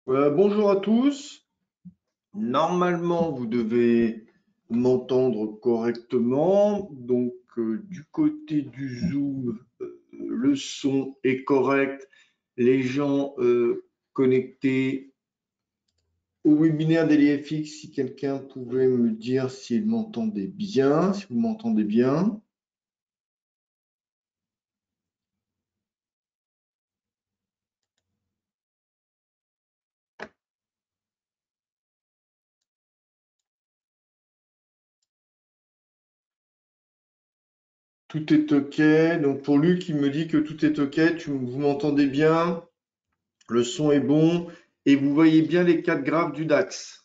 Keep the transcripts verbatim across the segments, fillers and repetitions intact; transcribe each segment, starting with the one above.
Euh, bonjour à tous. Normalement, vous devez m'entendre correctement. Donc, euh, du côté du Zoom, euh, le son est correct. Les gens euh, connectés au webinaire d'EliFX, si quelqu'un pouvait me dire s'il m'entendait bien, si vous m'entendez bien. Tout est OK. Donc, pour Luc, il me dit que tout est OK. Tu, vous m'entendez bien? Le son est bon et vous voyez bien les quatre graphes du DAX.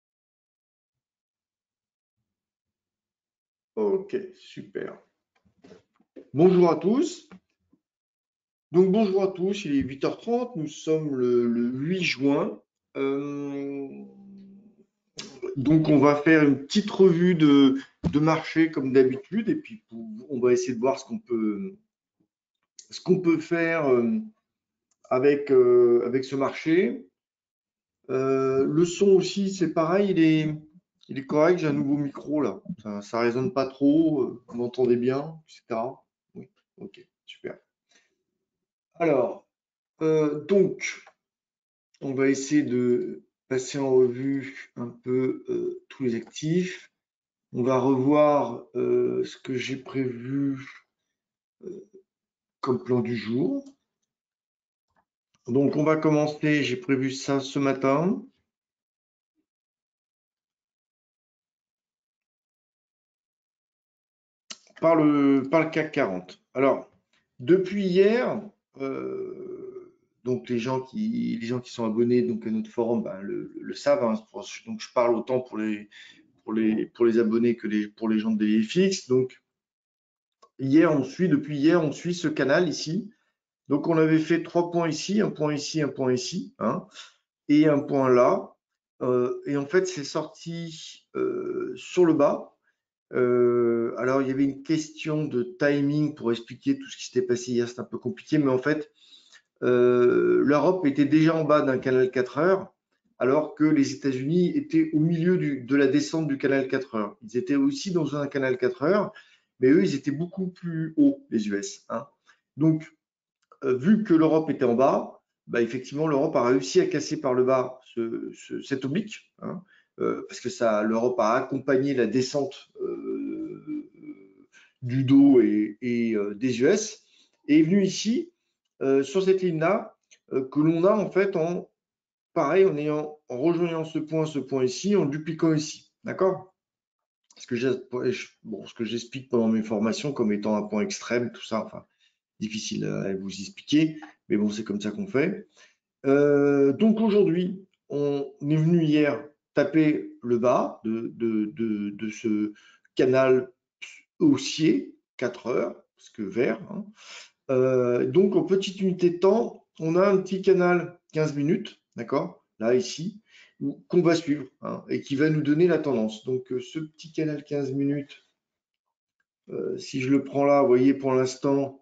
Ok, super. Bonjour à tous. Donc bonjour à tous, il est huit heures trente, nous sommes le, le huit juin. Euh, donc on va faire une petite revue de, de marché comme d'habitude et puis on va essayer de voir ce qu'on peut, ce qu'on peut faire euh, avec, euh, avec ce marché. Euh, le son aussi, c'est pareil, il est, il est correct, j'ai un nouveau micro là, ça, ça résonne pas trop, euh, vous m'entendez bien, et cetera. Oui, ok, super. Alors, euh, donc, on va essayer de passer en revue un peu euh, tous les actifs. On va revoir euh, ce que j'ai prévu euh, comme plan du jour. Donc, on va commencer, j'ai prévu ça ce matin. Par le, par le CAC quarante. Alors, depuis hier, euh, donc les gens qui, les gens qui sont abonnés donc à notre forum ben, le, le savent. Hein, donc je parle autant pour les, pour les, pour les abonnés que les, pour les gens de DailyFX. Donc hier, on suit, depuis hier, on suit ce canal ici. Donc on avait fait trois points ici, un point ici, un point ici, hein, et un point là. Euh, et en fait, c'est sorti euh, sur le bas. Euh, alors, il y avait une question de timing pour expliquer tout ce qui s'était passé hier, c'est un peu compliqué, mais en fait, euh, l'Europe était déjà en bas d'un canal quatre heures, alors que les États-Unis étaient au milieu du, de la descente du canal quatre heures. Ils étaient aussi dans un canal quatre heures, mais eux, ils étaient beaucoup plus hauts, les U S. Hein. Donc, euh, vu que l'Europe était en bas, bah, effectivement, l'Europe a réussi à casser par le bas ce, ce, cet oblique, hein, euh, parce que ça, l'Europe a accompagné la descente euh, du dos et, et euh, des U S, et est venu ici, euh, sur cette ligne-là, euh, que l'on a en fait en pareil, en, ayant, en rejoignant ce point, ce point ici, en dupliquant ici. D'accord? Ce que bon, ce que j'explique pendant mes formations comme étant un point extrême, tout ça, enfin, difficile à vous expliquer, mais bon, c'est comme ça qu'on fait. Euh, donc aujourd'hui, on est venu hier taper le bas de, de, de, de ce canal haussier, quatre heures, parce que vert. Hein. Euh, donc en petite unité de temps, on a un petit canal quinze minutes, d'accord, là ici, qu'on va suivre hein, et qui va nous donner la tendance. Donc euh, ce petit canal quinze minutes, euh, si je le prends là, vous voyez pour l'instant,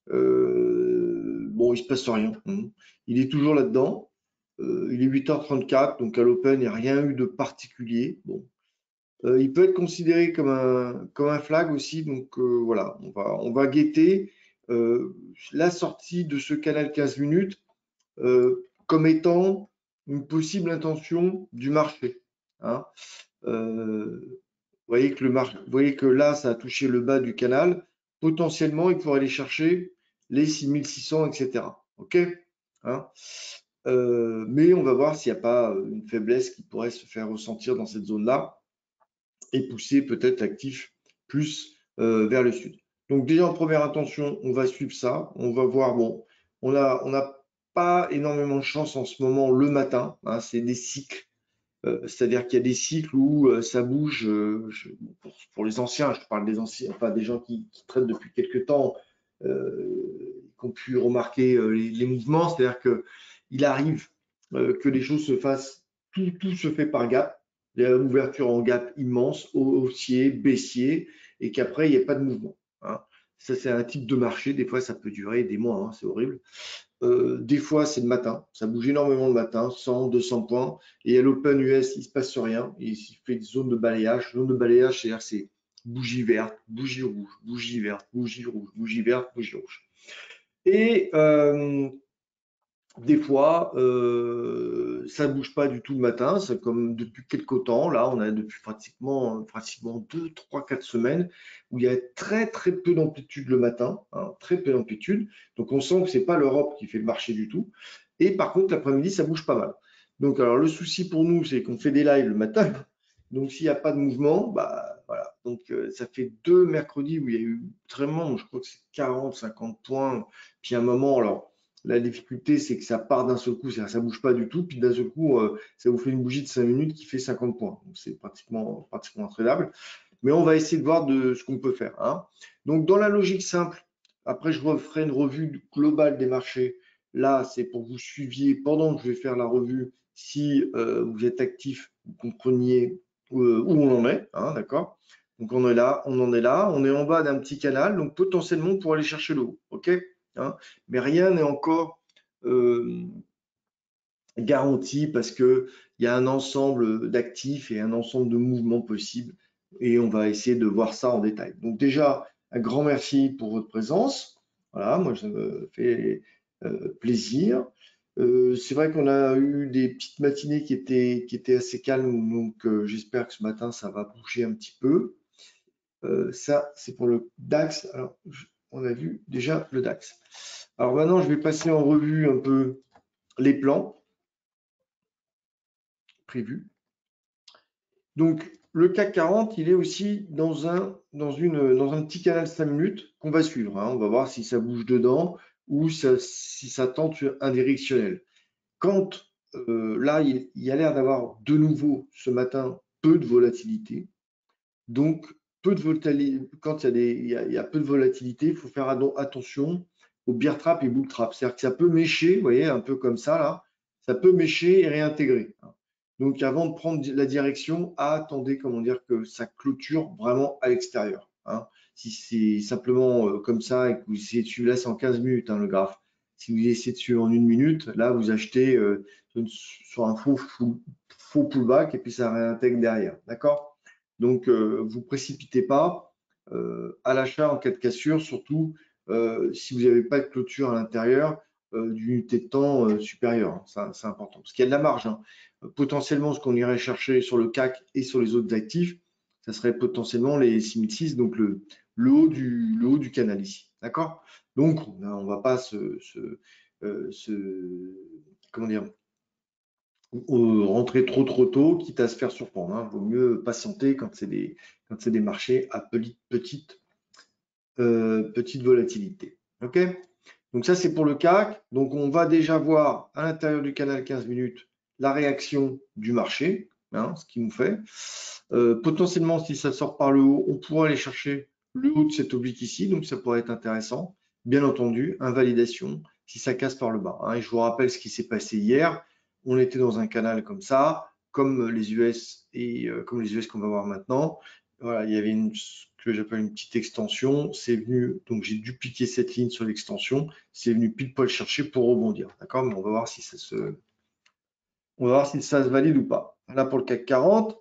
euh, bon, il se passe rien. Hein. Il est toujours là-dedans. Euh, il est huit heures trente-quatre, donc à l'open, il n'y a rien eu de particulier. Bon. Euh, il peut être considéré comme un, comme un flag aussi. Donc euh, voilà, on va, on va guetter euh, la sortie de ce canal quinze minutes euh, comme étant une possible intention du marché. Hein. Euh, vous voyez que le mar... vous voyez que là, ça a touché le bas du canal. Potentiellement, il pourrait aller chercher les six mille six cents, et cetera. OK? Hein euh, mais on va voir s'il n'y a pas une faiblesse qui pourrait se faire ressentir dans cette zone-là et pousser peut-être l'actif plus euh, vers le sud. Donc déjà en première intention, on va suivre ça. On va voir, bon, on a, on n'a pas énormément de chance en ce moment le matin. Hein, c'est des cycles. Euh, c'est-à-dire qu'il y a des cycles où euh, ça bouge, euh, je, pour, pour, les anciens, je parle des anciens, enfin des gens qui, qui traitent depuis quelques temps, euh, qui ont pu remarquer euh, les, les, mouvements, c'est-à-dire qu'il arrive euh, que les choses se fassent, tout, tout se fait par gap, il y a une ouverture en gap immense, haussier, baissier, et qu'après il n'y a pas de mouvement. Hein. Ça c'est un type de marché, des fois ça peut durer des mois, hein, c'est horrible. euh, des fois c'est le matin, ça bouge énormément le matin, cent, deux cents points, et à l'Open U S, il ne se passe rien, il fait une zone de balayage. Zone de balayage, c'est-à-dire c'est bougie verte, bougie rouge, bougie verte, bougie rouge, bougie verte, bougie rouge. Et euh, des fois, euh, ça ne bouge pas du tout le matin, c'est comme depuis quelques temps, là, on a depuis pratiquement, pratiquement deux, trois, quatre semaines, où il y a très très peu d'amplitude le matin, hein, très peu d'amplitude. Donc on sent que c'est pas l'Europe qui fait le marché du tout. Et par contre, l'après-midi, ça bouge pas mal. Donc alors le souci pour nous, c'est qu'on fait des lives le matin. Donc s'il n'y a pas de mouvement, bah voilà. Donc euh, ça fait deux mercredis où il y a eu vraiment, je crois que c'est quarante, cinquante points. Puis à un moment, alors. La difficulté, c'est que ça part d'un seul coup, c'est-à-dire ça ne bouge pas du tout, puis d'un seul coup, euh, ça vous fait une bougie de cinq minutes qui fait cinquante points. Donc c'est pratiquement, pratiquement intradable. Mais on va essayer de voir de ce qu'on peut faire, hein. Donc dans la logique simple, après je referai une revue globale des marchés. Là, c'est pour que vous suiviez pendant que je vais faire la revue, si euh, vous êtes actif, vous compreniez euh, où on en est, hein, d'accord? Donc on est là, on en est là, on est en bas d'un petit canal, donc potentiellement pour aller chercher le haut, ok? Hein, mais rien n'est encore euh, garanti parce qu'il y a un ensemble d'actifs et un ensemble de mouvements possibles et on va essayer de voir ça en détail. Donc déjà, un grand merci pour votre présence. Voilà, moi ça me fait euh, plaisir. Euh, c'est vrai qu'on a eu des petites matinées qui étaient, qui étaient assez calmes, donc euh, j'espère que ce matin ça va bouger un petit peu. Euh, ça, c'est pour le DAX. Alors, je, on a vu déjà le DAX. Alors maintenant, je vais passer en revue un peu les plans prévus. Donc, le C A C quarante, il est aussi dans un, dans une, dans un petit canal cinq minutes qu'on va suivre, hein. On va voir si ça bouge dedans ou ça, si ça tente un directionnel. Quand euh, là, il, il y a l'air d'avoir de nouveau ce matin peu de volatilité. Donc, peu de volatilité, quand il y, a des, il, y a, il y a peu de volatilité, il faut faire attention au bear trap et bull trap. C'est-à-dire que ça peut mécher, vous voyez, un peu comme ça, là, ça peut mécher et réintégrer. Donc, avant de prendre la direction, attendez, comment dire, que ça clôture vraiment à l'extérieur, hein. Si c'est simplement euh, comme ça et que vous essayez de suivre, là, c'est en quinze minutes, hein, le graphe. Si vous essayez de suivre en une minute, là, vous achetez euh, sur un faux, faux, faux pullback et puis ça réintègre derrière. D'accord? Donc, euh, vous ne précipitez pas euh, à l'achat en cas de cassure, surtout euh, si vous n'avez pas de clôture à l'intérieur euh, d'une unité de temps euh, supérieure. Hein, c'est important. Parce qu'il y a de la marge, hein. Potentiellement, ce qu'on irait chercher sur le C A C et sur les autres actifs, ça serait potentiellement les six mille six, donc le, le, haut, du, le haut du canal ici. D'accord? Donc, on ne va pas se, se, euh, se comment dire, euh, rentrer trop trop tôt, quitte à se faire surprendre, hein. Vaut mieux patienter quand c'est des, quand c'est des marchés à petite, euh, petite volatilité. Ok? Donc ça, c'est pour le C A C. Donc on va déjà voir à l'intérieur du canal quinze minutes la réaction du marché, hein, ce qu'il nous fait. Euh, potentiellement, si ça sort par le haut, on pourra aller chercher le haut de cet oblique ici, donc ça pourrait être intéressant. Bien entendu, invalidation si ça casse par le bas, hein. Et je vous rappelle ce qui s'est passé hier. On était dans un canal comme ça, comme les U S et euh, comme les U S qu'on va voir maintenant. Voilà, il y avait une, ce que j'appelle une petite extension. C'est venu, donc j'ai dupliqué cette ligne sur l'extension. C'est venu pile poil chercher pour rebondir. D'accord? Mais on va voir si ça se, on va voir si ça se valide ou pas. Là pour le C A C quarante.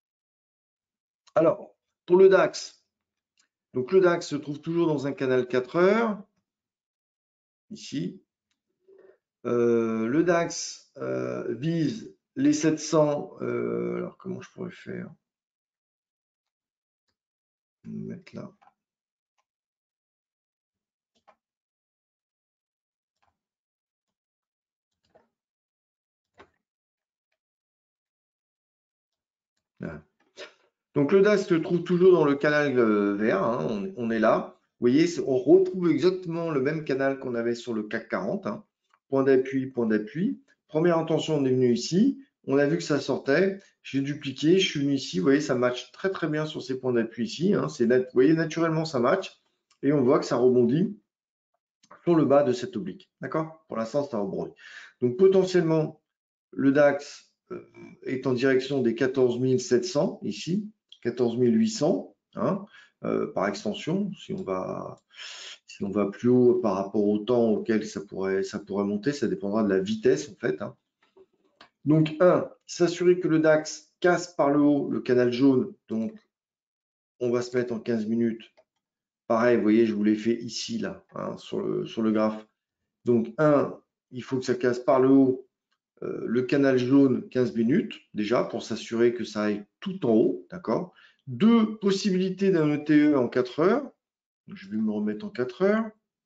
Alors, pour le DAX, donc le DAX se trouve toujours dans un canal quatre heures, ici. Euh, le DAX euh, vise les sept cents. Euh, alors, comment je pourrais faire? Mettre là. Là. Donc le DAX se trouve toujours dans le canal vert, hein, on, on est là. Vous voyez, on retrouve exactement le même canal qu'on avait sur le C A C quarante. Hein. Point d'appui, point d'appui. Première intention, on est venu ici. On a vu que ça sortait. J'ai dupliqué, je suis venu ici. Vous voyez, ça match très très bien sur ces points d'appui ici. Hein. Vous voyez, naturellement, ça match. Et on voit que ça rebondit sur le bas de cette oblique. D'accord? Pour l'instant, ça rebondit. Donc potentiellement, le DAX euh, est en direction des quatorze mille sept cents ici. quatorze mille huit cents, hein, euh, par extension, si on va, Si on va plus haut par rapport au temps auquel ça pourrait, ça pourrait monter, ça dépendra de la vitesse en fait. Hein. Donc, un, s'assurer que le DAX casse par le haut le canal jaune. Donc, on va se mettre en quinze minutes. Pareil, vous voyez, je vous l'ai fait ici, là, hein, sur, le, sur le graphe. Donc, un, il faut que ça casse par le haut euh, le canal jaune quinze minutes, déjà, pour s'assurer que ça aille tout en haut, d'accord. Deux, possibilité d'un E T E en quatre heures. Donc, je vais me remettre en quatre heures.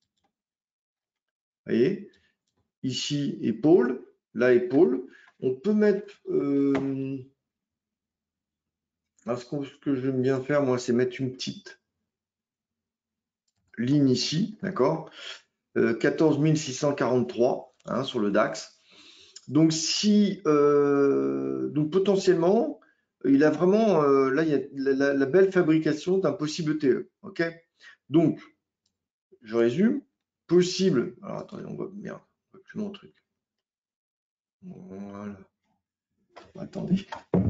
Vous voyez, ici, épaule, là, épaule. On peut mettre... Euh, ce que, ce que j'aime bien faire, moi, c'est mettre une petite ligne ici, d'accord, euh, quatorze mille six cent quarante-trois hein, sur le DAX. Donc, si, euh, donc potentiellement, il a vraiment, euh, là, il y a la, la, la belle fabrication d'un possible E T E. Ok. Donc, je résume. Possible. Alors, attendez, on va, merde, on va plus loin le truc. Voilà. Attendez.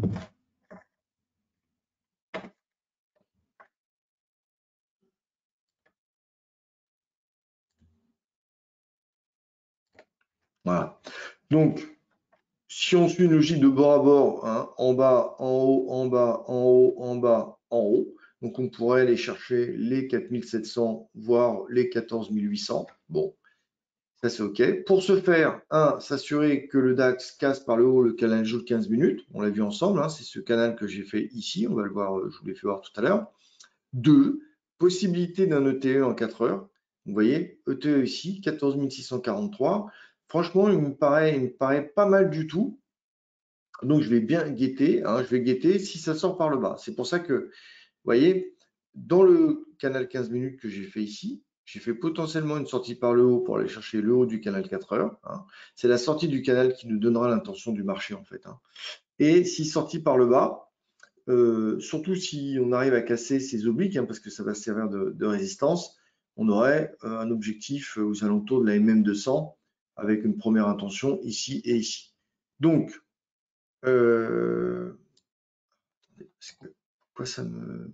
Voilà. Donc, si on suit une logique de bord à bord, hein, en bas, en haut, en bas, en haut, en bas, en haut, donc on pourrait aller chercher les quatre mille sept cents, voire les quatorze mille huit cents. Bon, ça c'est OK. Pour ce faire, un, s'assurer que le DAX casse par le haut le canal jaune quinze minutes. On l'a vu ensemble, hein, c'est ce canal que j'ai fait ici. On va le voir, je vous l'ai fait voir tout à l'heure. Deux, possibilité d'un E T E en quatre heures. Vous voyez, E T E ici, quatorze mille six cent quarante-trois. Franchement, il me paraît, il me paraît pas mal du tout. Donc, je vais bien guetter, hein, je vais guetter si ça sort par le bas. C'est pour ça que, vous voyez, dans le canal quinze minutes que j'ai fait ici, j'ai fait potentiellement une sortie par le haut pour aller chercher le haut du canal quatre heures. Hein. C'est la sortie du canal qui nous donnera l'intention du marché, en fait. Hein. Et si sortie par le bas, euh, surtout si on arrive à casser ces obliques, hein, parce que ça va servir de, de résistance, on aurait euh, un objectif aux alentours de la M M deux cents avec une première intention ici et ici. Donc, euh, parce que, pourquoi ça me...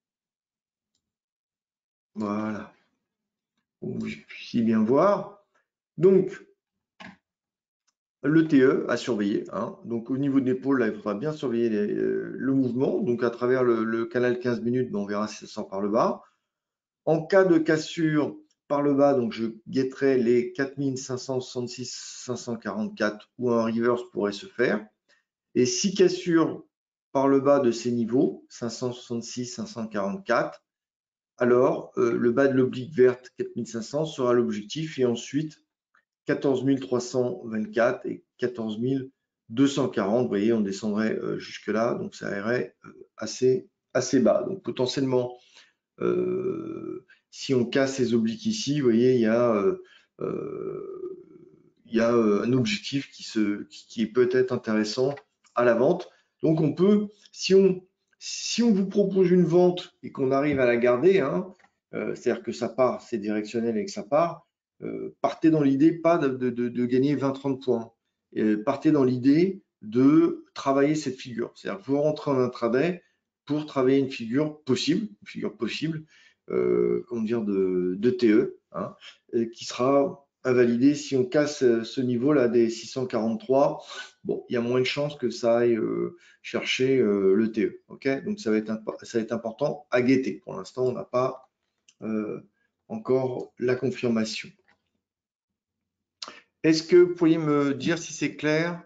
Voilà. Pour que vous puissiez bien voir. Donc, le T E à surveiller. Hein. Donc, au niveau de l'épaule, là, il faudra bien surveiller les, euh, le mouvement. Donc, à travers le, le canal quinze minutes, ben, on verra si ça sort par le bas. En cas de cassure par le bas, donc je guetterai les quatre mille cinq cent soixante-six cinq cent quarante-quatre où un reverse pourrait se faire. Et si cassure par le bas de ces niveaux, cinq cent soixante-six cinq cent quarante-quatre, alors euh, le bas de l'oblique verte quatre mille cinq cents sera l'objectif et ensuite quatorze mille trois cent vingt-quatre et quatorze mille deux cent quarante. Vous voyez, on descendrait euh, jusque-là, donc ça irait euh, assez, assez bas. Donc potentiellement, euh, si on casse ces obliques ici, vous voyez, il y a, euh, euh, il y a un objectif qui, se, qui, qui est peut-être intéressant à la vente. Donc on peut, si on, si on vous propose une vente et qu'on arrive à la garder, hein, euh, c'est-à-dire que ça part, c'est directionnel et que ça part, euh, partez dans l'idée pas de, de, de gagner vingt trente points. Et partez dans l'idée de travailler cette figure. C'est-à-dire que vous rentrez en intraday pour travailler une figure possible, une figure possible, euh, comment dire, de, de T E, hein, qui sera à valider si on casse ce niveau-là des six cent quarante-trois. Bon, il y a moins de chances que ça aille euh, chercher euh, le T E. Ok, donc ça va être ça va être important à guetter. Pour l'instant, on n'a pas euh, encore la confirmation. Est-ce que vous pourriez me dire si c'est clair?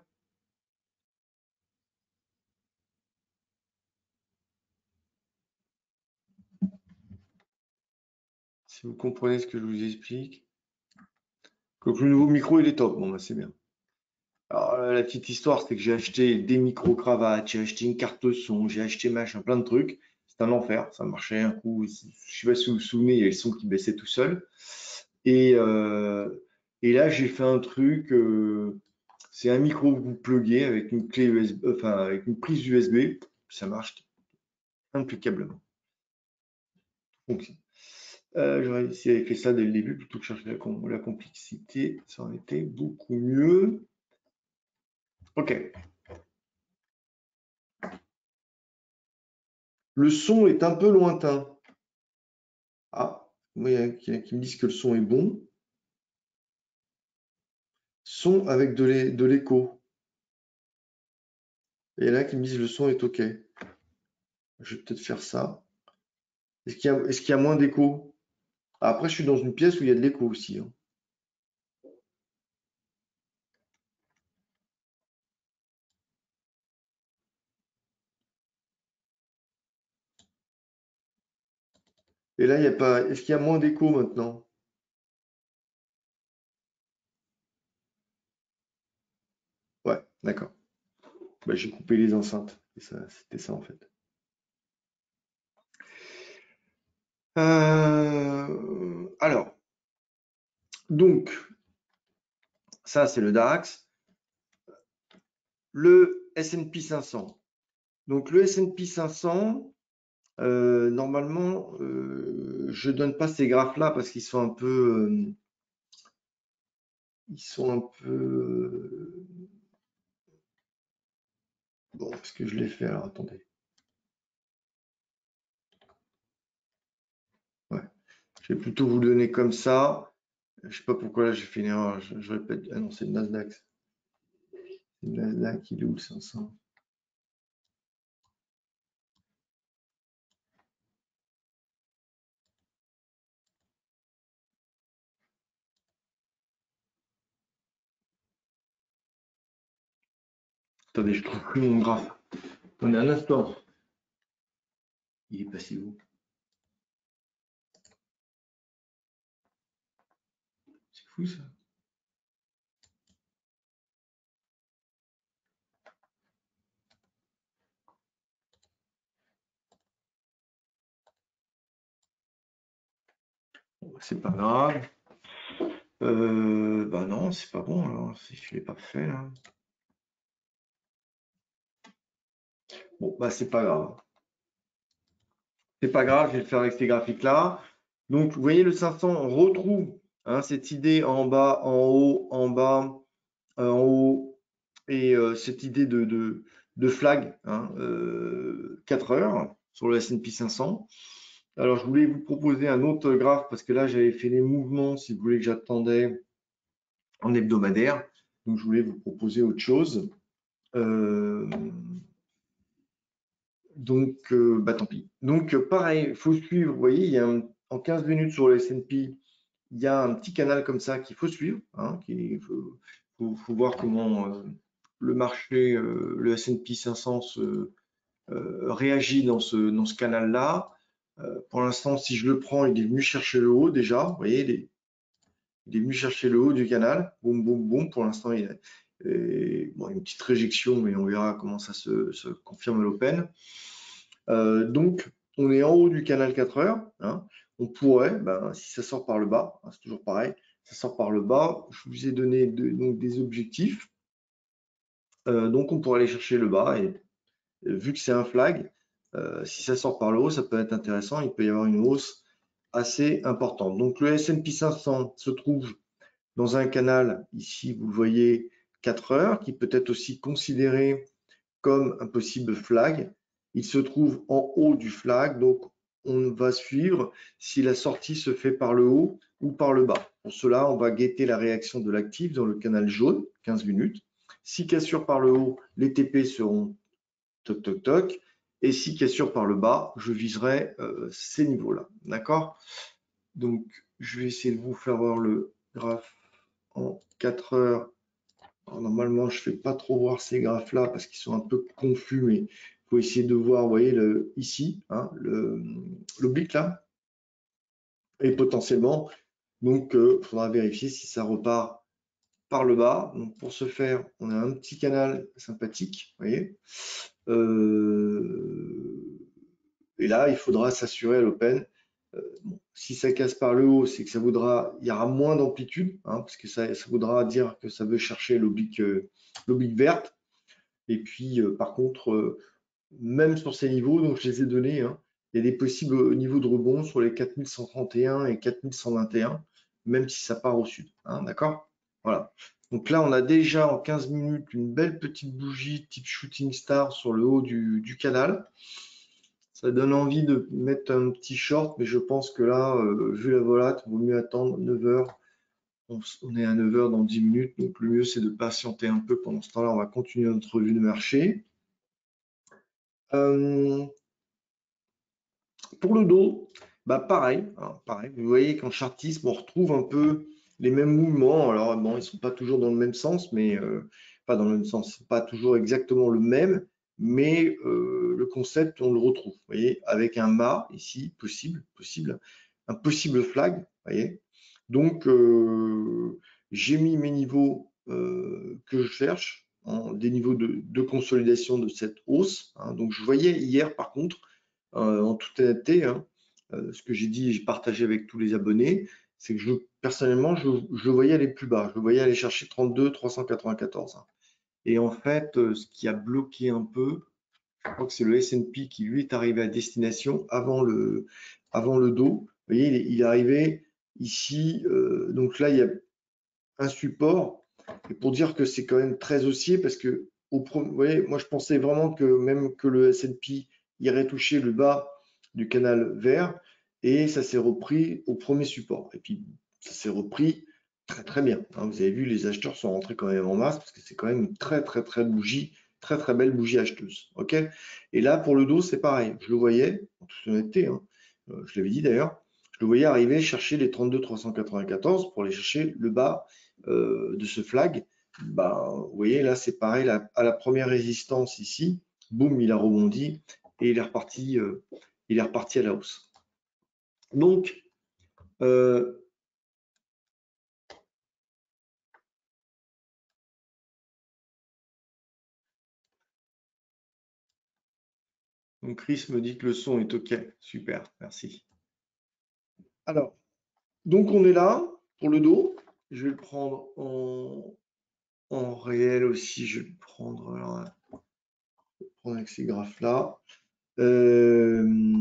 Si vous comprenez ce que je vous explique. Donc le nouveau micro, il est top. Bon, bah, c'est bien. Alors, la petite histoire, c'est que j'ai acheté des micro-cravates, j'ai acheté une carte son, j'ai acheté machin, plein de trucs. C'est un enfer, ça marchait un coup. Je sais pas si vous vous souvenez, il y a le son qui baissait tout seul. Et, euh, et là, j'ai fait un truc, euh, c'est un micro que vous pluguez avec une clé U S B, enfin avec une prise U S B, ça marche impeccablement. Donc, euh, j'aurais si j'avais fait ça dès le début plutôt que chercher la, com la complexité, ça aurait été beaucoup mieux. Ok. Le son est un peu lointain. Ah, Moi, il y en a qui, qui me disent que le son est bon. Son avec de l'écho. Et il y en a qui me disent le son est OK. Je vais peut-être faire ça. Est-ce qu'il y a, est-ce qu'il y a moins d'écho? Après, je suis dans une pièce où il y a de l'écho aussi, hein. Et là, il y a pas. Est-ce qu'il y a moins d'écho maintenant? Ouais, d'accord. Bah, j'ai coupé les enceintes. Et ça, c'était ça en fait. Euh, alors, donc, ça c'est le DAX. Le S and P cinq cents. Donc le S and P cinq cents, euh, normalement, euh, je donne pas ces graphes-là parce qu'ils sont un peu, euh, ils sont un peu, euh, bon, est-ce que je l'ai fait? Alors attendez. Ouais, je vais plutôt vous le donner comme ça. Je sais pas pourquoi là j'ai fait une erreur. Je, je répète. Ah non, c'est le Nasdaq. C'est le Nasdaq, il est où le cinq cents? Attendez, je trouve plus mon graphe. Attendez un instant. Il est passé où? C'est fou ça. Bon, bah, c'est pas grave. Euh, bah non, c'est pas bon alors, si je l'ai pas fait là. Bon, bah c'est pas grave. C'est pas grave, je vais le faire avec ces graphiques-là. Donc, vous voyez le cinq cents, on retrouve hein, cette idée en bas, en haut, en bas, euh, en haut, et euh, cette idée de, de, de flag, hein, euh, quatre heures sur le S and P cinq cents. Alors, je voulais vous proposer un autre graphe parce que là, j'avais fait les mouvements, si vous voulez, que j'attendais en hebdomadaire. Donc, je voulais vous proposer autre chose. Euh, donc, euh, bah tant pis. Donc, euh, pareil, il faut suivre. Vous voyez, il y a un- en quinze minutes sur le S and P, il y a un petit canal comme ça qu'il faut suivre. Hein, il faut, faut, faut voir comment euh, le marché, euh, le S and P cinq cents se euh, réagit dans ce, dans ce canal-là. Euh, pour l'instant, si je le prends, il est venu chercher le haut déjà. Vous voyez, il est, il est venu chercher le haut du canal. Boum, boum, boum. Pour l'instant, il y a et, bon, une petite réjection, mais on verra comment ça se, se confirme à l'open. Euh, donc, on est en haut du canal quatre heures. Hein. On pourrait, ben, si ça sort par le bas, hein, c'est toujours pareil, ça sort par le bas. Je vous ai donné de, donc, des objectifs. Euh, donc, on pourrait aller chercher le bas. Et euh, vu que c'est un flag, euh, si ça sort par le haut, ça peut être intéressant. Il peut y avoir une hausse assez importante. Donc, le S and P cinq cents se trouve dans un canal, ici, vous le voyez, quatre heures, qui peut être aussi considéré comme un possible flag. Il se trouve en haut du flag, donc on va suivre si la sortie se fait par le haut ou par le bas. Pour cela, on va guetter la réaction de l'actif dans le canal jaune, quinze minutes. Si cassure par le haut, les T P seront toc toc toc. Et si cassure par le bas, je viserai euh, ces niveaux-là. D'accord? Donc, je vais essayer de vous faire voir le graphe en quatre heures. Alors, normalement, je ne fais pas trop voir ces graphes-là parce qu'ils sont un peu confus, mais il faut essayer de voir, vous voyez, le, ici, hein, l'oblique là, et potentiellement, donc, il euh, faudra vérifier si ça repart par le bas. Donc, pour ce faire, on a un petit canal sympathique, vous voyez. Euh, et là, il faudra s'assurer à l'open. Euh, bon, si ça casse par le haut, c'est que ça voudra, il y aura moins d'amplitude, hein, parce que ça, ça voudra dire que ça veut chercher l'oblique euh, l'oblique verte. Et puis, euh, par contre, euh, même sur ces niveaux, donc je les ai donnés, hein, il y a des possibles niveaux de rebond sur les quatre mille cent trente et un et quatre mille cent vingt et un, même si ça part au sud. Hein, d'accord? Voilà. Donc là, on a déjà en quinze minutes une belle petite bougie type shooting star sur le haut du, du canal. Ça donne envie de mettre un petit short, mais je pense que là, euh, vu la volate, il vaut mieux attendre neuf heures. On, on est à neuf heures dans dix minutes, donc le mieux c'est de patienter un peu. Pendant ce temps-là, on va continuer notre revue de marché. Euh, pour le dos, bah pareil, hein, pareil. Vous voyez qu'en chartisme, on retrouve un peu les mêmes mouvements. Alors bon, ils sont pas toujours dans le même sens, mais euh, pas dans le même sens, pas toujours exactement le même, mais euh, le concept, on le retrouve. Vous voyez, avec un mât ici, possible, possible, un possible flag. Vous voyez. Donc euh, j'ai mis mes niveaux euh, que je cherche, hein, des niveaux de, de consolidation de cette hausse. Hein. Donc je voyais hier, par contre, euh, en toute honnêteté, hein, euh, ce que j'ai dit et j'ai partagé avec tous les abonnés, c'est que je, personnellement, je, je voyais aller plus bas. Je voyais aller chercher trente-deux trois cent quatre-vingt-quatorze. Hein. Et en fait, euh, ce qui a bloqué un peu, je crois que c'est le S and P qui, lui, est arrivé à destination avant le, avant le dos. Vous voyez, il est, il est arrivé ici. Euh, donc là, il y a un support. Et pour dire que c'est quand même très haussier, parce que, au, vous voyez, moi, je pensais vraiment que même que le S and P irait toucher le bas du canal vert, et ça s'est repris au premier support. Et puis, ça s'est repris très, très bien. Hein. Vous avez vu, les acheteurs sont rentrés quand même en masse, parce que c'est quand même une très, très, très bougie, très, très belle bougie acheteuse. OK? Et là, pour le dos, c'est pareil. Je le voyais, en toute honnêteté, hein, je l'avais dit d'ailleurs, je le voyais arriver chercher les trente-deux trois cent quatre-vingt-quatorze pour aller chercher le bas euh, de ce flag. Bah, vous voyez, là, c'est pareil, là, à la première résistance ici, boum, il a rebondi et il est reparti, euh, il est reparti à la hausse. Donc, euh, donc Chris me dit que le son est OK. Super, merci. Alors, donc on est là pour le dos. Je vais le prendre en, en réel aussi. Je vais le prendre, alors, je vais le prendre avec ces graphes-là. Euh,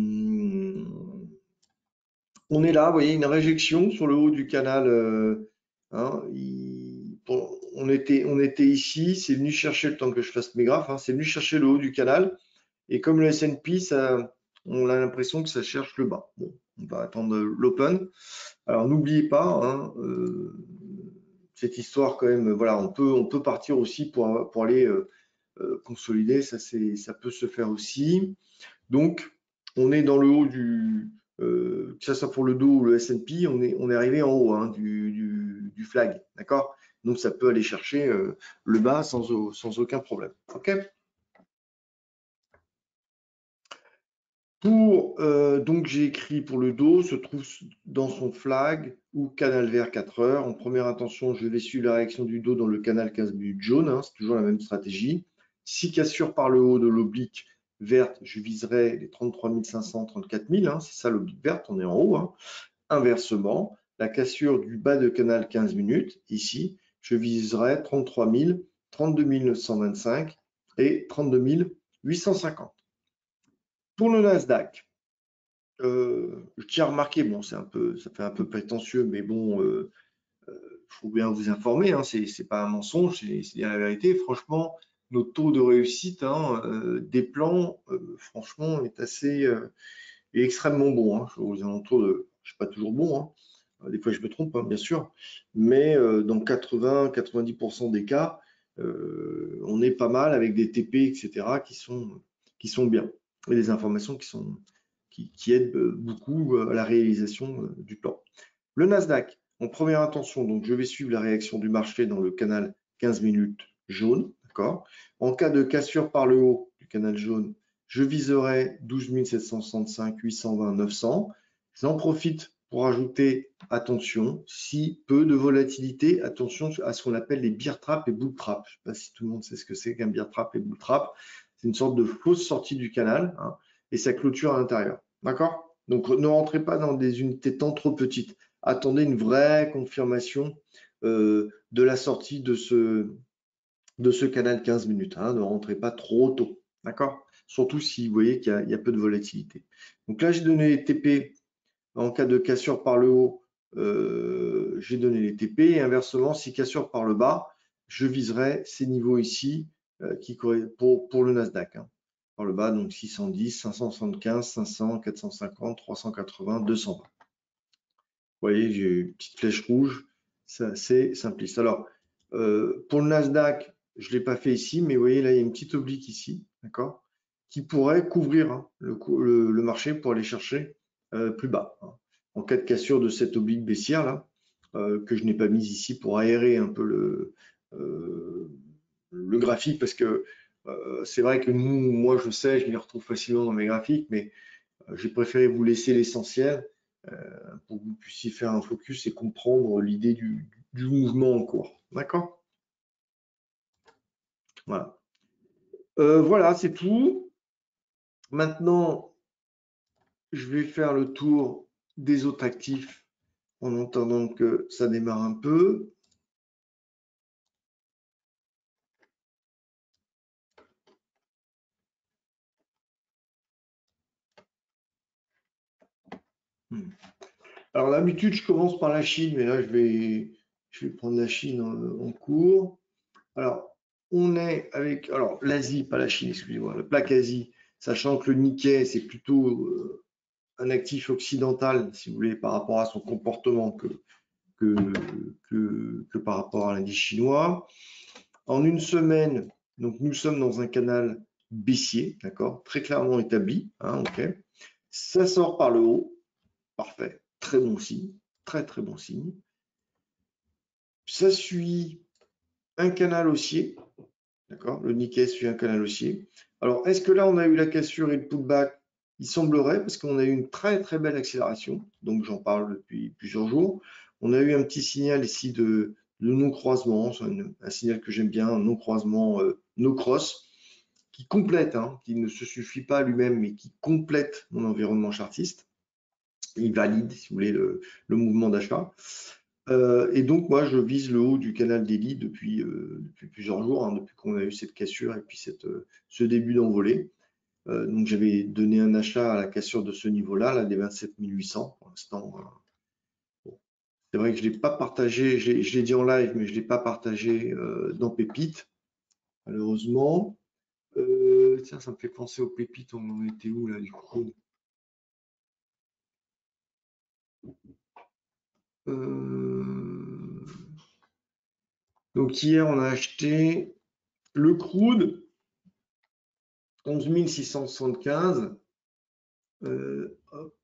on est là, vous voyez, une réjection sur le haut du canal. Euh, hein, il, bon, on, était, on était ici, c'est venu chercher le temps que je fasse mes graphes, hein, c'est venu chercher le haut du canal. Et comme le S and P, ça, on a l'impression que ça cherche le bas. Bon, on va attendre l'open. Alors n'oubliez pas, hein, euh, cette histoire quand même, voilà, on peut, on peut partir aussi pour, pour aller euh, euh, consolider, ça, ça peut se faire aussi. Donc, on est dans le haut du, euh, que ce soit pour le dos ou le S and P, on est, on est arrivé en haut hein, du, du, du flag, d'accord? Donc, ça peut aller chercher euh, le bas sans, sans aucun problème, ok? Pour, euh, donc, j'ai écrit pour le dos, se trouve dans son flag ou canal vert quatre heures. En première intention, je vais suivre la réaction du dos dans le canal quinze minutes jaune, hein, c'est toujours la même stratégie. Si cassure par le haut de l'oblique verte, je viserai les trente-trois mille cinq cents, trente-quatre mille, hein, c'est ça l'oblique verte, on est en haut. Hein. Inversement, la cassure du bas de canal quinze minutes, ici, je viserai trente-trois mille, trente-deux mille neuf cent vingt-cinq et trente-deux mille huit cent cinquante. Pour le Nasdaq, euh, je tiens à remarquer, bon, c'est un peu, ça fait un peu prétentieux, mais bon, il euh, euh, faut bien vous informer, hein, c'est, c'est pas un mensonge, c'est, c'est la vérité. Franchement, notre taux de réussite hein, euh, des plans, euh, franchement, est assez, euh, est extrêmement bon. Hein, aux alentours de, je suis pas toujours bon, hein, des fois je me trompe, hein, bien sûr, mais euh, dans quatre-vingts à quatre-vingt-dix pour cent des cas, euh, on est pas mal avec des T P, et cetera, qui sont, qui sont bien et des informations qui sont qui, qui aident beaucoup à la réalisation du plan. Le Nasdaq, en première intention, donc je vais suivre la réaction du marché dans le canal quinze minutes jaune, d'accord. En cas de cassure par le haut du canal jaune, je viserai douze mille sept cent soixante-cinq, huit cent vingt, neuf cents. J'en profite pour ajouter, attention, si peu de volatilité, attention à ce qu'on appelle les bear traps et bull traps. Je ne sais pas si tout le monde sait ce que c'est qu'un bear trap et bull trap. C'est une sorte de fausse sortie du canal hein, et ça clôture à l'intérieur. D'accord? Donc ne rentrez pas dans des unités tant trop petites. Attendez une vraie confirmation euh, de la sortie de ce, de ce canal quinze minutes. Hein. Ne rentrez pas trop tôt. D'accord? Surtout si vous voyez qu'il y, y a peu de volatilité. Donc là, j'ai donné les T P en cas de cassure par le haut. Euh, j'ai donné les T P et inversement, si cassure par le bas, je viserai ces niveaux ici euh, qui, pour, pour le Nasdaq. Hein. par le bas, donc six cent dix, cinq cent soixante-quinze, cinq cents, quatre cent cinquante, trois cent quatre-vingts, deux cent vingt. Vous voyez, j'ai une petite flèche rouge, c'est assez simpliste. Alors, euh, pour le Nasdaq, je ne l'ai pas fait ici, mais vous voyez, là, il y a une petite oblique ici, d'accord, qui pourrait couvrir hein, le, le, le marché pour aller chercher euh, plus bas. Hein. En cas de cassure de cette oblique baissière, là, euh, que je n'ai pas mise ici pour aérer un peu le, euh, le graphique, parce que euh, c'est vrai que nous, moi, je sais, je m'y retrouve facilement dans mes graphiques, mais euh, j'ai préféré vous laisser l'essentiel euh, pour que vous puissiez faire un focus et comprendre l'idée du, du mouvement en cours. D'accord? Voilà. Euh, voilà, c'est tout. Maintenant, je vais faire le tour des autres actifs en attendant que ça démarre un peu. Hmm. Alors d'habitude, je commence par la Chine, mais là, je vais, je vais prendre la Chine en, en cours. Alors, on est avec, alors l'Asie, pas la Chine, excusez-moi, la plaque Asie, sachant que le Nikkei, c'est plutôt euh, un actif occidental, si vous voulez, par rapport à son comportement que, que, que, que par rapport à l'indice chinois. En une semaine, donc nous sommes dans un canal baissier, d'accord, très clairement établi, hein, ok. Ça sort par le haut, parfait, très bon signe, très très bon signe. Ça suit un canal haussier, d'accord, le Nikkei suit un canal haussier. Alors, est-ce que là, on a eu la cassure et le pullback? Il semblerait, parce qu'on a eu une très très belle accélération, donc j'en parle depuis plusieurs jours. On a eu un petit signal ici de, de non-croisement, c'est un, un signal que j'aime bien, un non-croisement, euh, no-cross, qui complète, hein, qui ne se suffit pas à lui-même, mais qui complète mon environnement chartiste. Il valide, si vous voulez, le, le mouvement d'achat. Euh, et donc, moi, je vise le haut du canal d'Eli depuis, euh, depuis plusieurs jours, hein, depuis qu'on a eu cette cassure et puis cette, euh, ce début d'envolée. Euh, donc, j'avais donné un achat à la cassure de ce niveau-là, là, des vingt-sept mille huit cents. Pour l'instant, euh, bon. C'est vrai que je ne l'ai pas partagé, je l'ai dit en live, mais je ne l'ai pas partagé euh, dans Pépite, malheureusement. Euh, tiens, ça me fait penser aux pépites, on en était où là, du coup euh... Donc, hier, on a acheté le crude, onze mille six cent soixante-quinze. Euh,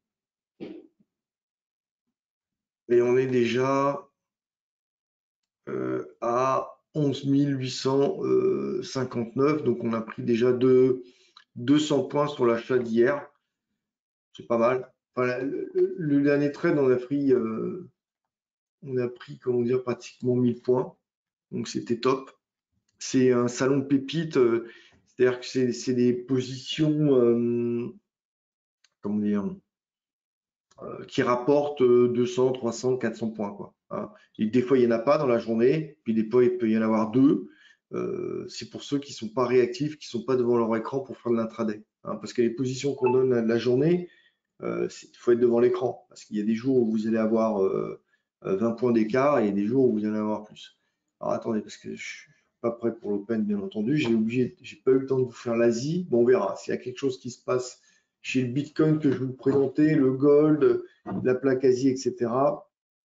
et on est déjà euh, à onze mille huit cent cinquante-neuf, donc on a pris déjà de deux cents points sur l'achat d'hier, c'est pas mal. Enfin, le, le, le dernier trade, on a pris, euh, on a pris, comment dire, pratiquement mille points, donc c'était top. C'est un salon de pépites, euh, c'est-à-dire que c'est des positions, euh, comment dire, euh, qui rapportent deux cents, trois cents, quatre cents points, quoi. Hein. Et des fois, il n'y en a pas dans la journée, puis des fois, il peut y en avoir deux. Euh, c'est pour ceux qui ne sont pas réactifs, qui ne sont pas devant leur écran pour faire de l'intraday. Hein, parce que les positions qu'on donne la, la journée, euh, il faut être devant l'écran. Parce qu'il y a des jours où vous allez avoir euh, vingt points d'écart et des jours où vous allez avoir plus. Alors attendez, parce que je ne suis pas prêt pour l'Open, bien entendu. J'ai oublié, j'ai pas eu le temps de vous faire l'Asie. Bon, on verra. S'il y a quelque chose qui se passe chez le Bitcoin que je vais vous présenter, le gold, la plaque Asie, et cetera.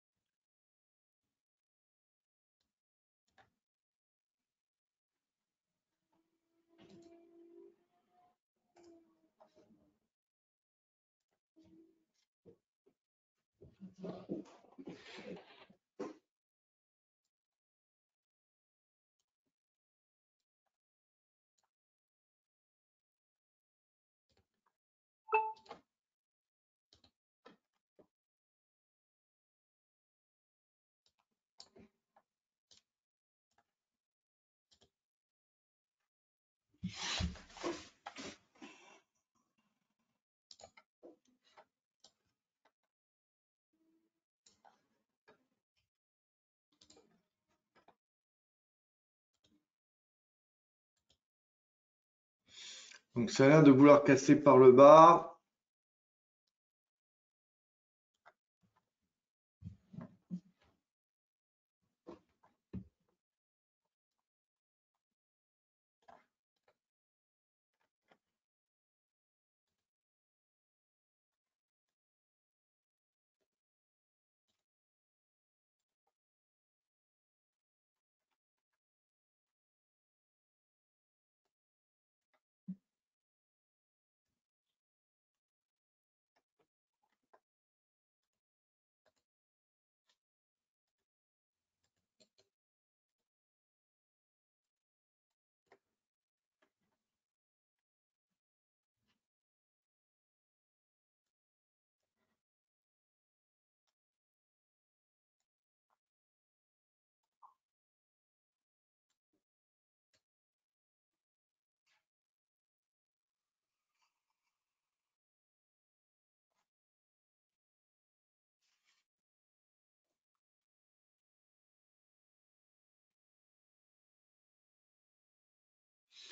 Donc ça a l'air de vouloir casser par le bas.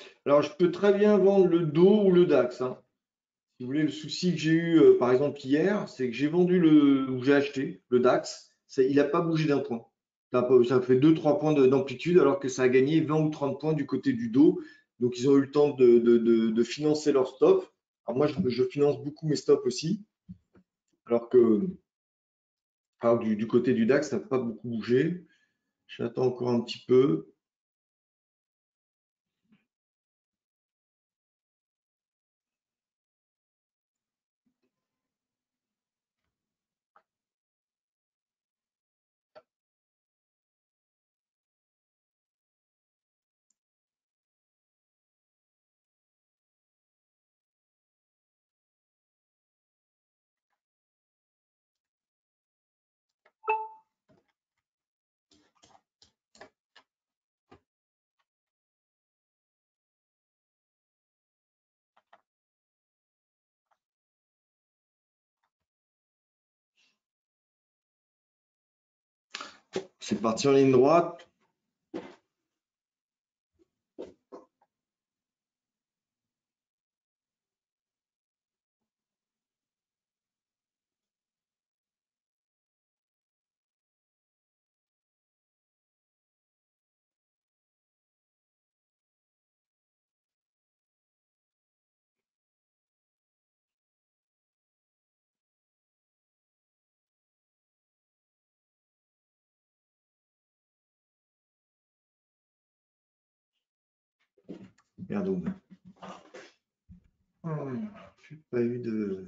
Alors, je peux très bien vendre le D O ou le DAX, hein. Si vous voulez, le souci que j'ai eu, euh, par exemple, hier, c'est que j'ai vendu le, ou j'ai acheté le DAX, ça- il n'a pas bougé d'un point. Ça a pas- ça fait deux trois points de- d'amplitude, alors que ça a gagné vingt ou trente points du côté du D O. Donc, ils ont eu le temps de, de- de- de financer leur stop. Alors, moi, je, je finance beaucoup mes stops aussi, alors que alors, du, du côté du DAX, ça n'a pas beaucoup bougé. J'attends encore un petit peu. C'est parti en ligne droite. Merde. Hmm, j'ai pas eu de.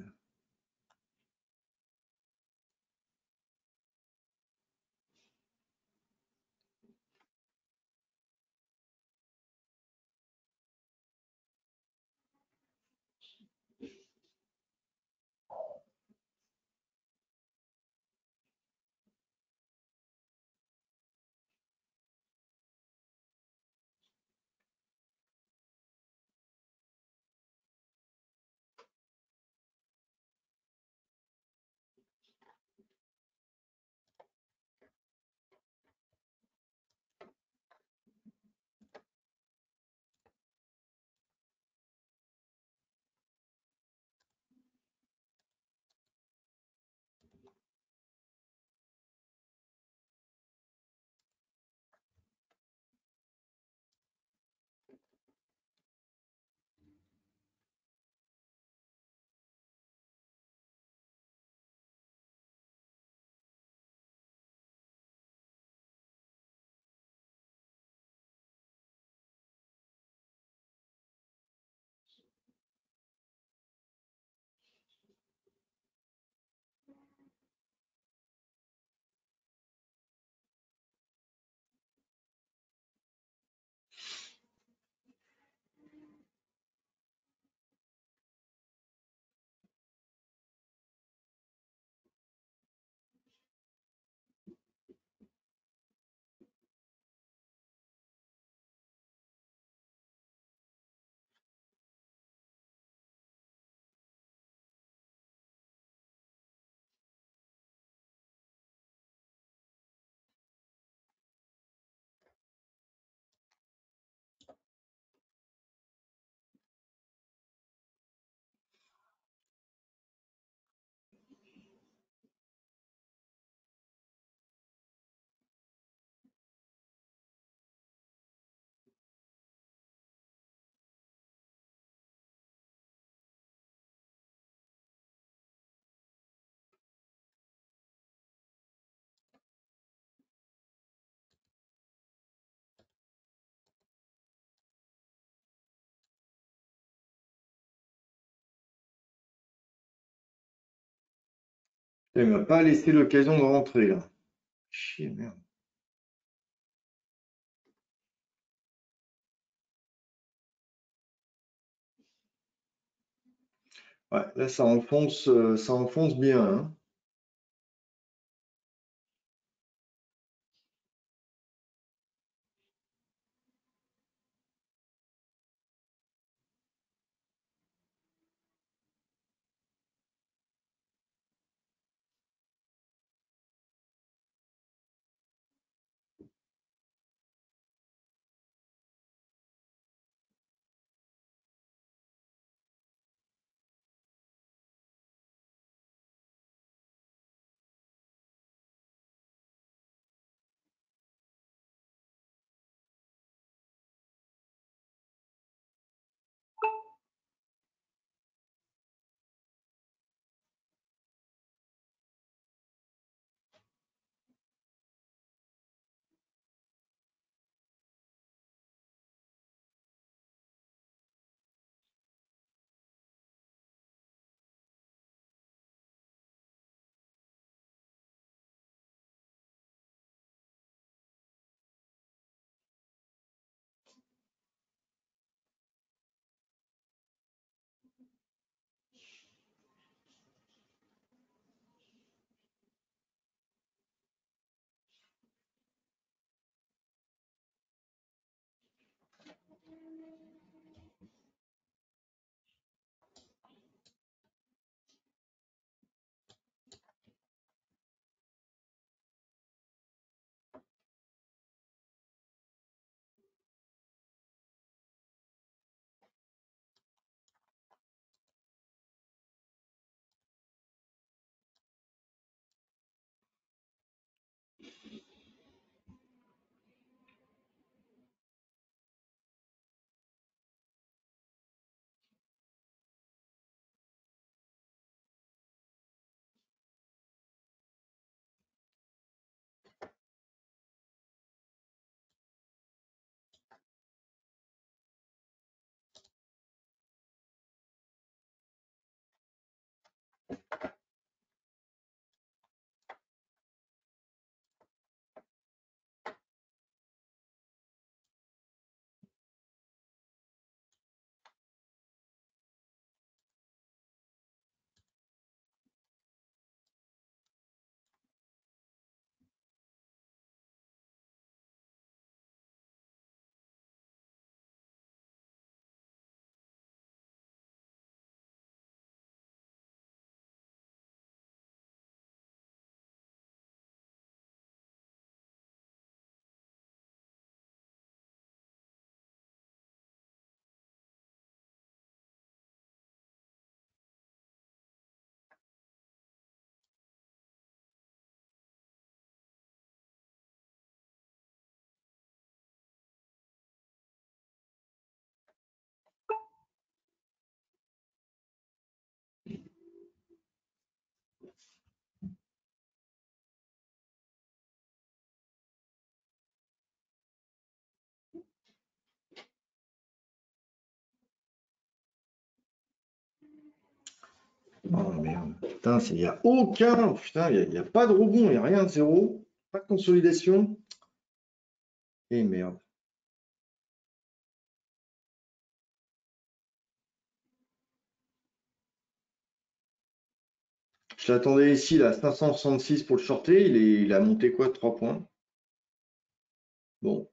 Il m'a pas laissé l'occasion de rentrer là. Chier, merde. Ouais, là ça enfonce, euh, ça enfonce bien, hein. Oh merde. Putain, il n'y a aucun. Putain, il n'y a, a pas de rebond, il n'y a rien, zéro. Pas de consolidation. Et merde. Je l'attendais ici, là, cinq cent soixante-six pour le shorter. Il, est, il a monté quoi? trois points. Bon.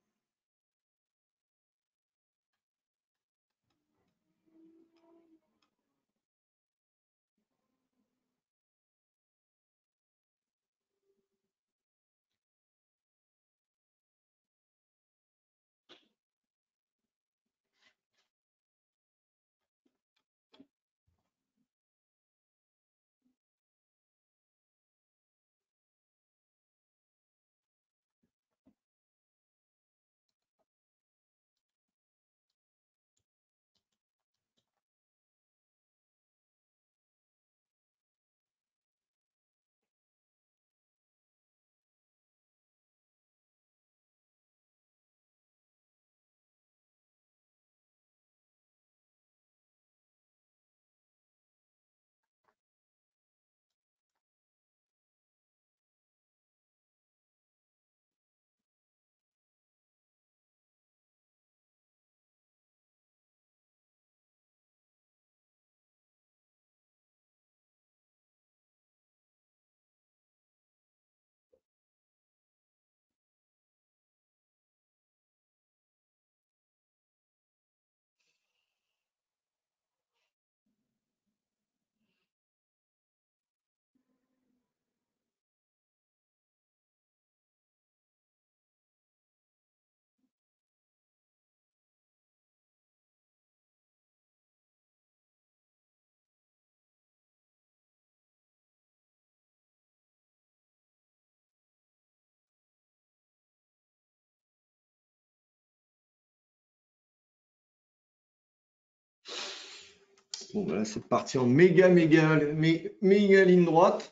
Bon, là, c'est parti en méga, méga, mé- méga ligne droite.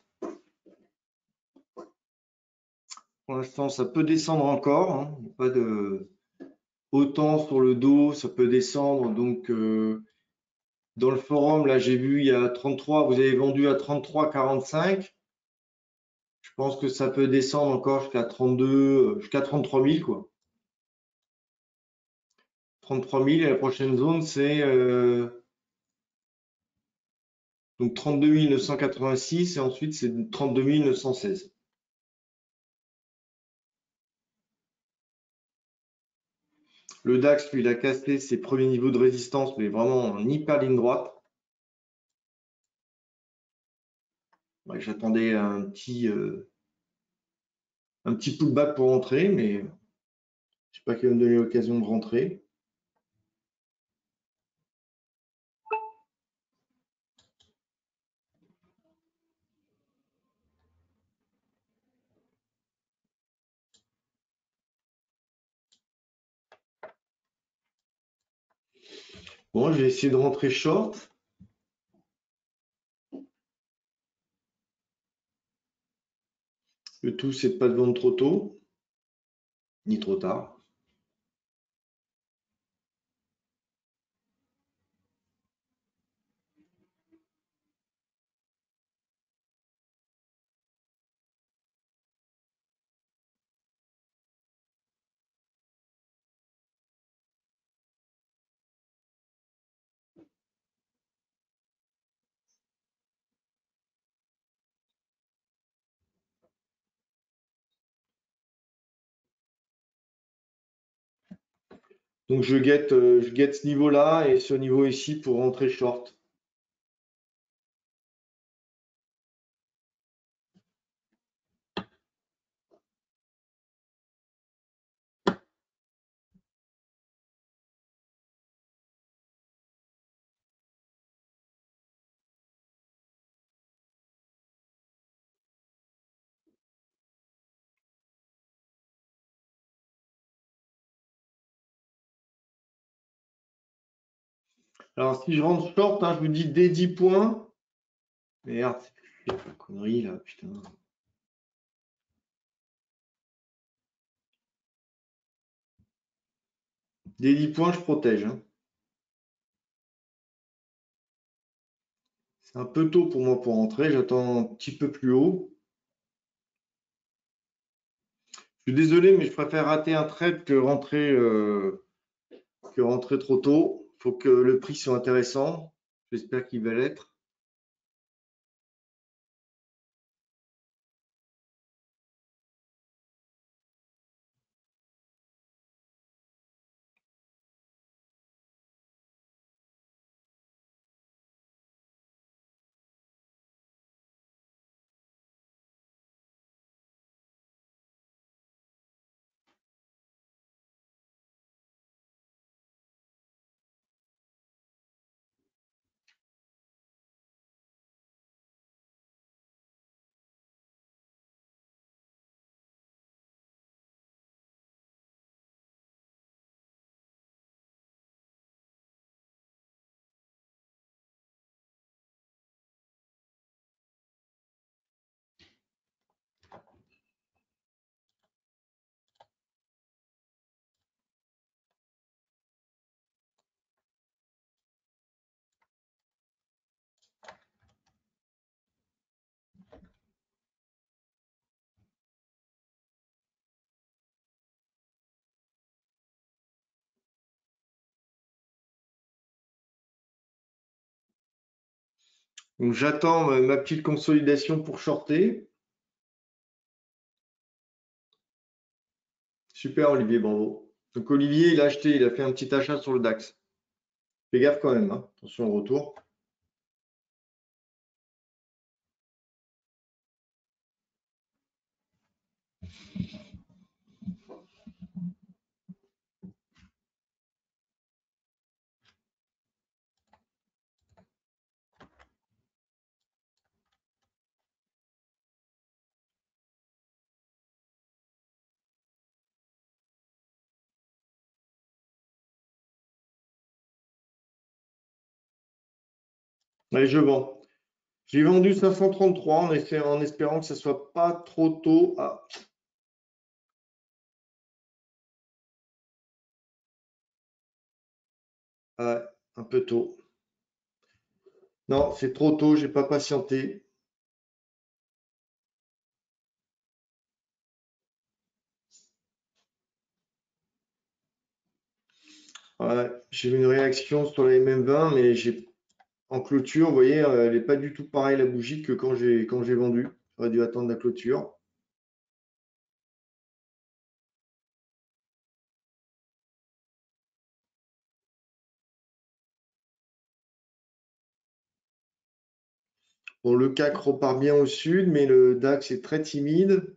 Pour l'instant, ça peut descendre encore. Hein. Pas de autant sur le dos, ça peut descendre. Donc, euh, dans le forum, là, j'ai vu il y a trente-trois, vous avez vendu à trente-trois quarante-cinq. Je pense que ça peut descendre encore jusqu'à trente-deux, jusqu'à trente-trois mille, quoi. trente-trois mille et la prochaine zone, c'est euh, donc trente-deux mille neuf cent quatre-vingt-six et ensuite c'est trente-deux mille neuf cent seize. Le DAX, lui, il a cassé ses premiers niveaux de résistance, mais vraiment en hyper ligne droite. Ouais, j'attendais un petit, euh, un petit pullback pour rentrer, mais je sais pas qui va me donner l'occasion de rentrer. Bon, je vais essayer de rentrer short. Le tout, c'est de pas de vendre trop tôt, ni trop tard. Donc je guette, euh, je guette ce niveau-là et ce niveau ici pour rentrer short. Alors si je rentre short, hein, je vous dis dès dix points. Merde, c'est la connerie là, putain. Dès dix points, je protège. Hein. un peu tôt pour moi pour rentrer. J'attends un petit peu plus haut. Je suis désolé, mais je préfère rater un trade que rentrer, euh, que rentrer trop tôt. Il faut que le prix soit intéressant. J'espère qu'il va l'être. Donc j'attends ma ma petite consolidation pour shorter. Super Olivier, bravo. Donc Olivier, il a acheté, il a fait un petit achat sur le DAX. Fais gaffe quand même, hein. Attention au retour. Allez, je vends. J'ai vendu cinq cent trente-trois en, essa- en espérant que ça soit pas trop tôt. Ah, ouais, un peu tôt. Non, c'est trop tôt, j'ai pas patienté. Ouais, j'ai eu une réaction sur la M M vingt, mais j'ai en clôture, vous voyez, euh, elle n'est pas du tout pareille la bougie que quand j'ai quand j'ai vendu. J'aurais dû attendre la clôture. Bon, le C A C repart bien au sud, mais le DAX est très timide.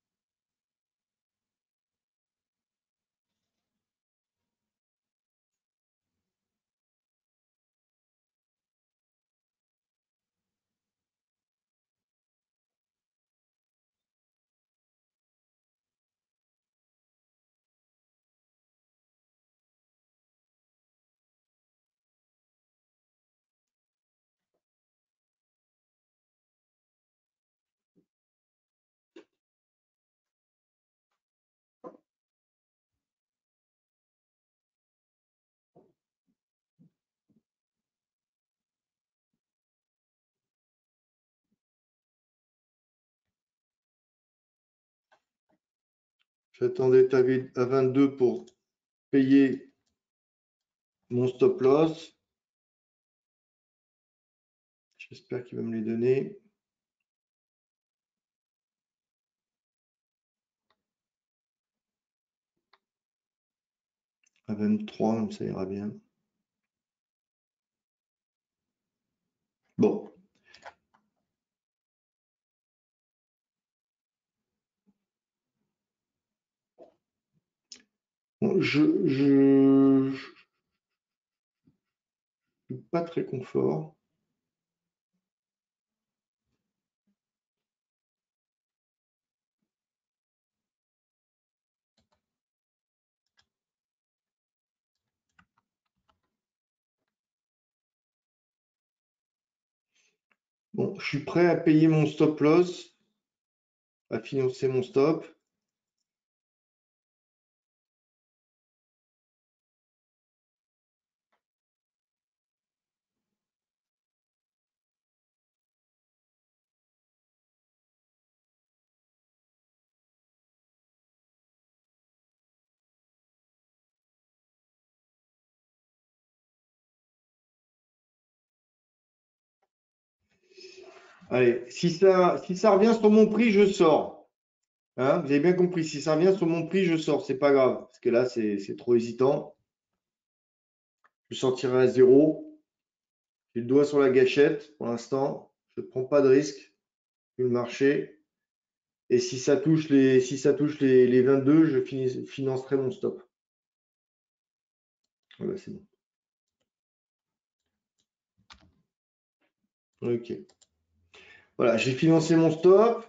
J'attendais à vingt-deux pour payer mon stop loss. J'espère qu'il va me les donner. À vingt-trois, même ça ira bien. Bon. Bon, je, je, je suis pas très confort. Bon, je suis prêt à payer mon stop loss, à financer mon stop. Allez, si ça, si ça revient sur mon prix, je sors. Hein, vous avez bien compris, si ça revient sur mon prix, je sors. C'est pas grave, parce que là, c'est c'est trop hésitant. Je sortirai à zéro. J'ai le doigt sur la gâchette pour l'instant. Je ne prends pas de risque vu le marché. Et si ça touche les, si ça touche les, les vingt-deux, je finis- financerai mon stop. Voilà, c'est bon. Ok. Voilà, j'ai financé mon stop.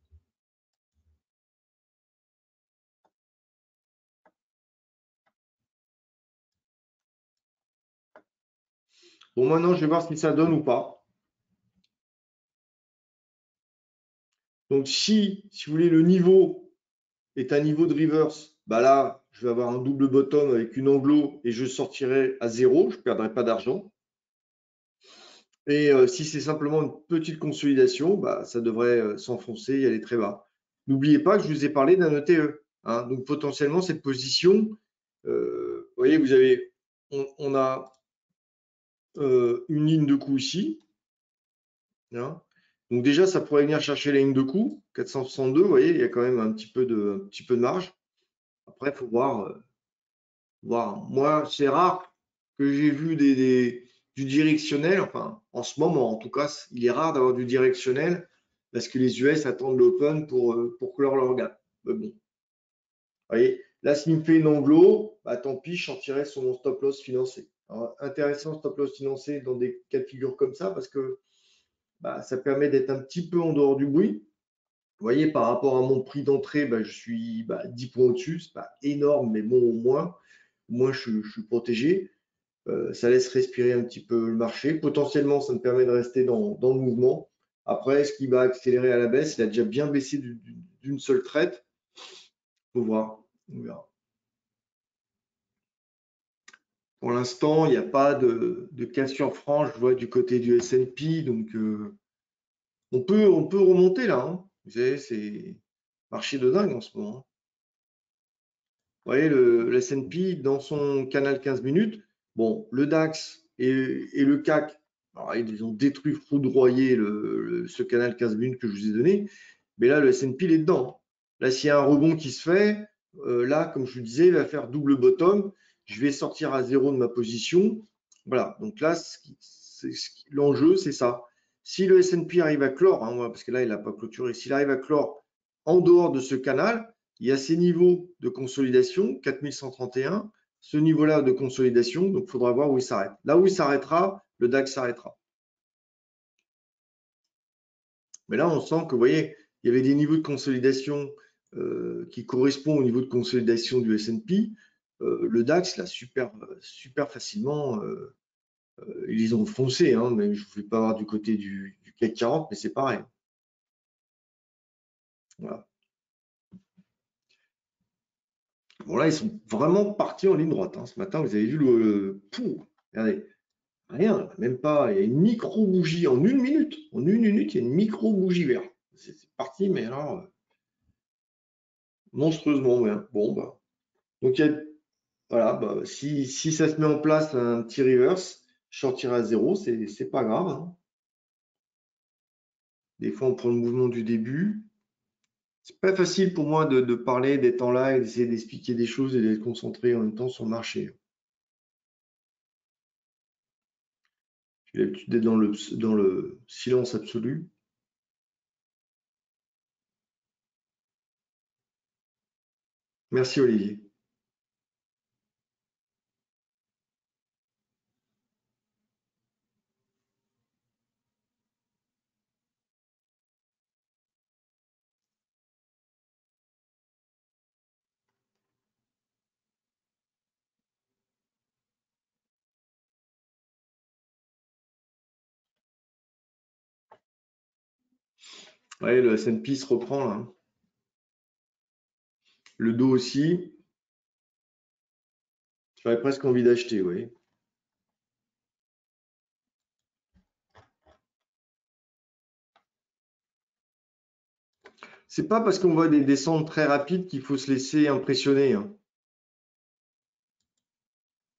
Bon, maintenant, je vais voir si ça donne ou pas. Donc, si, si vous voulez, le niveau est un niveau de reverse, bah là, je vais avoir un double bottom avec une anglo et je sortirai à zéro. Je ne perdrai pas d'argent. Et euh, si c'est simplement une petite consolidation, bah, ça devrait euh, s'enfoncer et aller très bas. N'oubliez pas que je vous ai parlé d'un E T E. Hein, donc potentiellement, cette position, euh, vous voyez, vous avez, on, on a euh, une ligne de coup ici. Hein. Donc déjà, ça pourrait venir chercher la ligne de coup, quatre cent soixante-deux, vous voyez, il y a quand même un petit peu de, un petit peu de marge. Après, il faut voir, euh, voir. Moi, c'est rare que j'ai vu des, des- du directionnel, enfin, en ce moment, en tout cas, il est rare d'avoir du directionnel parce que les U S attendent l'open pour, euh, pour clore leur gap. Mais bon, vous voyez, là, s'il me fait une anglo, bah, tant pis, je sortirai sur mon stop loss financé. Alors, intéressant, stop loss financé dans des cas de figure comme ça parce que bah, ça permet d'être un petit peu en dehors du bruit. Vous voyez, par rapport à mon prix d'entrée, bah, je suis bah, dix points au-dessus. C'est pas énorme, mais bon, au moins, au moins je, je suis protégé. Euh, ça laisse respirer un petit peu le marché. Potentiellement, ça me permet de rester dans, dans le mouvement. Après, est-ce qu'il va accélérer à la baisse? Il a déjà bien baissé d'une seule traite. Il faut voir. On verra. Pour l'instant, il n'y a pas de, de cassure franche, je vois, du côté du S and P. Donc, euh, on, peut, on peut remonter là. Hein. Vous savez, c'est marché de dingue en ce moment. Hein. Vous voyez, le, le S and P dans son canal quinze minutes, bon, le DAX et, et le C A C, alors, ils ont détruit, foudroyé le, le, ce canal quinze minutes que je vous ai donné, mais là, le S and P il est dedans. Là, s'il y a un rebond qui se fait, euh, là, comme je vous disais, il va faire double bottom, je vais sortir à zéro de ma position. Voilà, donc là, l'enjeu, c'est ça. Si le S and P arrive à clore, hein, parce que là, il n'a pas clôturé, s'il arrive à clore en dehors de ce canal, il y a ces niveaux de consolidation, quatre mille cent trente et un, ce niveau-là de consolidation, donc il faudra voir où il s'arrête. Là où il s'arrêtera, le DAX s'arrêtera. Mais là, on sent que, vous voyez, il y avait des niveaux de consolidation euh, qui correspondent au niveau de consolidation du S and P. Euh, le DAX, là, super, super facilement, euh, euh, ils ont foncé, hein, mais je ne voulais pas avoir du côté du, du C A C quarante, mais c'est pareil. Voilà. Bon, là, ils sont vraiment partis en ligne droite. Hein. Ce matin, vous avez vu le. le... Pouh, regardez, rien, même pas. Il y a une micro-bougie en une minute. En une minute, il y a une micro-bougie verte. C'est parti, mais alors, euh, monstrueusement bien. Bon, bah. Donc, il y a, voilà, bah, si, si ça se met en place un petit reverse, je sortirai à zéro, c'est pas grave. Hein. Des fois, on prend le mouvement du début. C'est pas facile pour moi de, de parler, d'être en live, d'essayer d'expliquer des choses et d'être concentré en même temps sur le marché. J'ai l'habitude d'être dans le, dans le silence absolu. Merci Olivier. Ouais, le S and P se reprend là. Le dos aussi. J'aurais presque envie d'acheter, oui. C'est pas parce qu'on voit des descentes très rapides qu'il faut se laisser impressionner. Hein.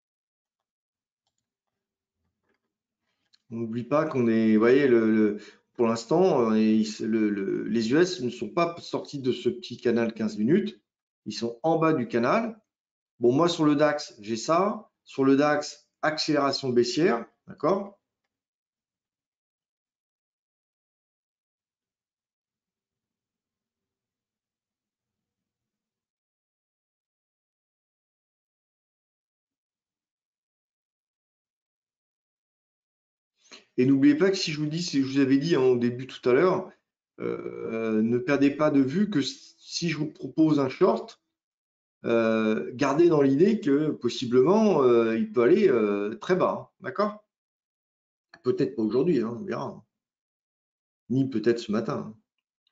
On n'oublie pas qu'on est, vous voyez, le, le- pour l'instant, euh, et il- le- le- les U S ne sont pas sortis de ce petit canal quinze minutes. Ils sont en bas du canal. Bon, moi, sur le DAX, j'ai ça. Sur le DAX, accélération baissière, d'accord? Et n'oubliez pas que si je vous dis, si je vous avais dit hein, au début tout à l'heure, euh, ne perdez pas de vue que si je vous propose un short, euh, gardez dans l'idée que possiblement euh, il peut aller euh, très bas, hein, d'accord? Peut-être pas aujourd'hui, hein, on verra, hein. Ni peut-être ce matin, hein.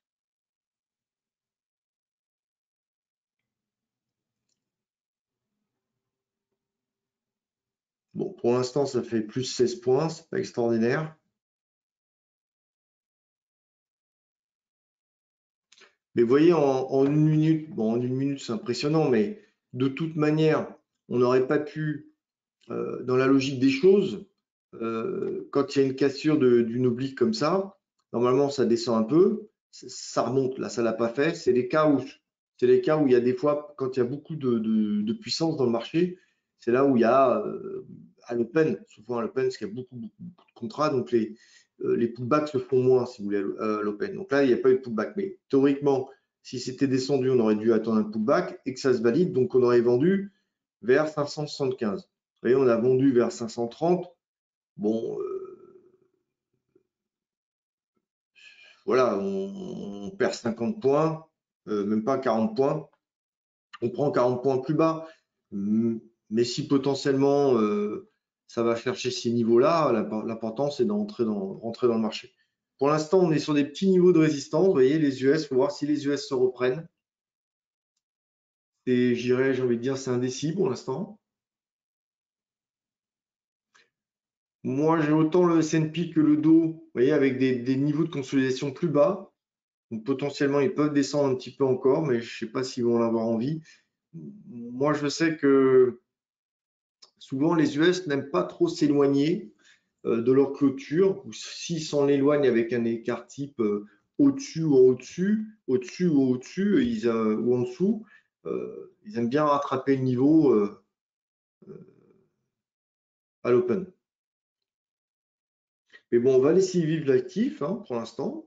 Bon, pour l'instant, ça fait plus seize points, c'est pas extraordinaire. Mais vous voyez, en, en une minute, bon, en une minute, c'est impressionnant, mais de toute manière, on n'aurait pas pu, euh, dans la logique des choses, euh, quand il y a une cassure de- d'une oblique comme ça, normalement, ça descend un peu, ça ça remonte. Là, ça l'a pas fait. C'est les cas où, c'est les cas où il y a des fois, quand il y a beaucoup de, de- de puissance dans le marché, c'est là où il y a euh, à l'open, souvent à l'open, parce qu'il y a beaucoup, beaucoup, beaucoup de contrats, donc les, euh, les pullbacks se font moins, si vous voulez, à l'open. Donc là, il n'y a pas eu de pullback. Mais théoriquement, si c'était descendu, on aurait dû attendre un pullback et que ça se valide, donc on aurait vendu vers cinq cent soixante-quinze. Vous voyez, on a vendu vers cinq cent trente. Bon, euh, voilà, on, on perd cinquante points, euh, même pas quarante points. On prend quarante points plus bas. Mais si potentiellement euh, ça va chercher ces niveaux-là, l'important c'est de rentrer dans, rentrer dans le marché. Pour l'instant, on est sur des petits niveaux de résistance. Vous voyez, les U S, il faut voir si les U S se reprennent. Et j'irais, j'ai envie de dire, c'est indécis pour l'instant. Moi, j'ai autant le S and P que le Dow, vous voyez, avec des, des niveaux de consolidation plus bas. Donc potentiellement, ils peuvent descendre un petit peu encore, mais je ne sais pas s'ils vont en avoir envie. Moi, je sais que souvent, les U S n'aiment pas trop s'éloigner euh, de leur clôture, ou s'ils s'en éloignent avec un écart type euh, au-dessus ou au-dessus, au-dessus ou au-dessus, ils, euh, ou en dessous, euh, ils aiment bien rattraper le niveau euh, à l'open. Mais bon, on va laisser vivre l'actif hein, pour l'instant.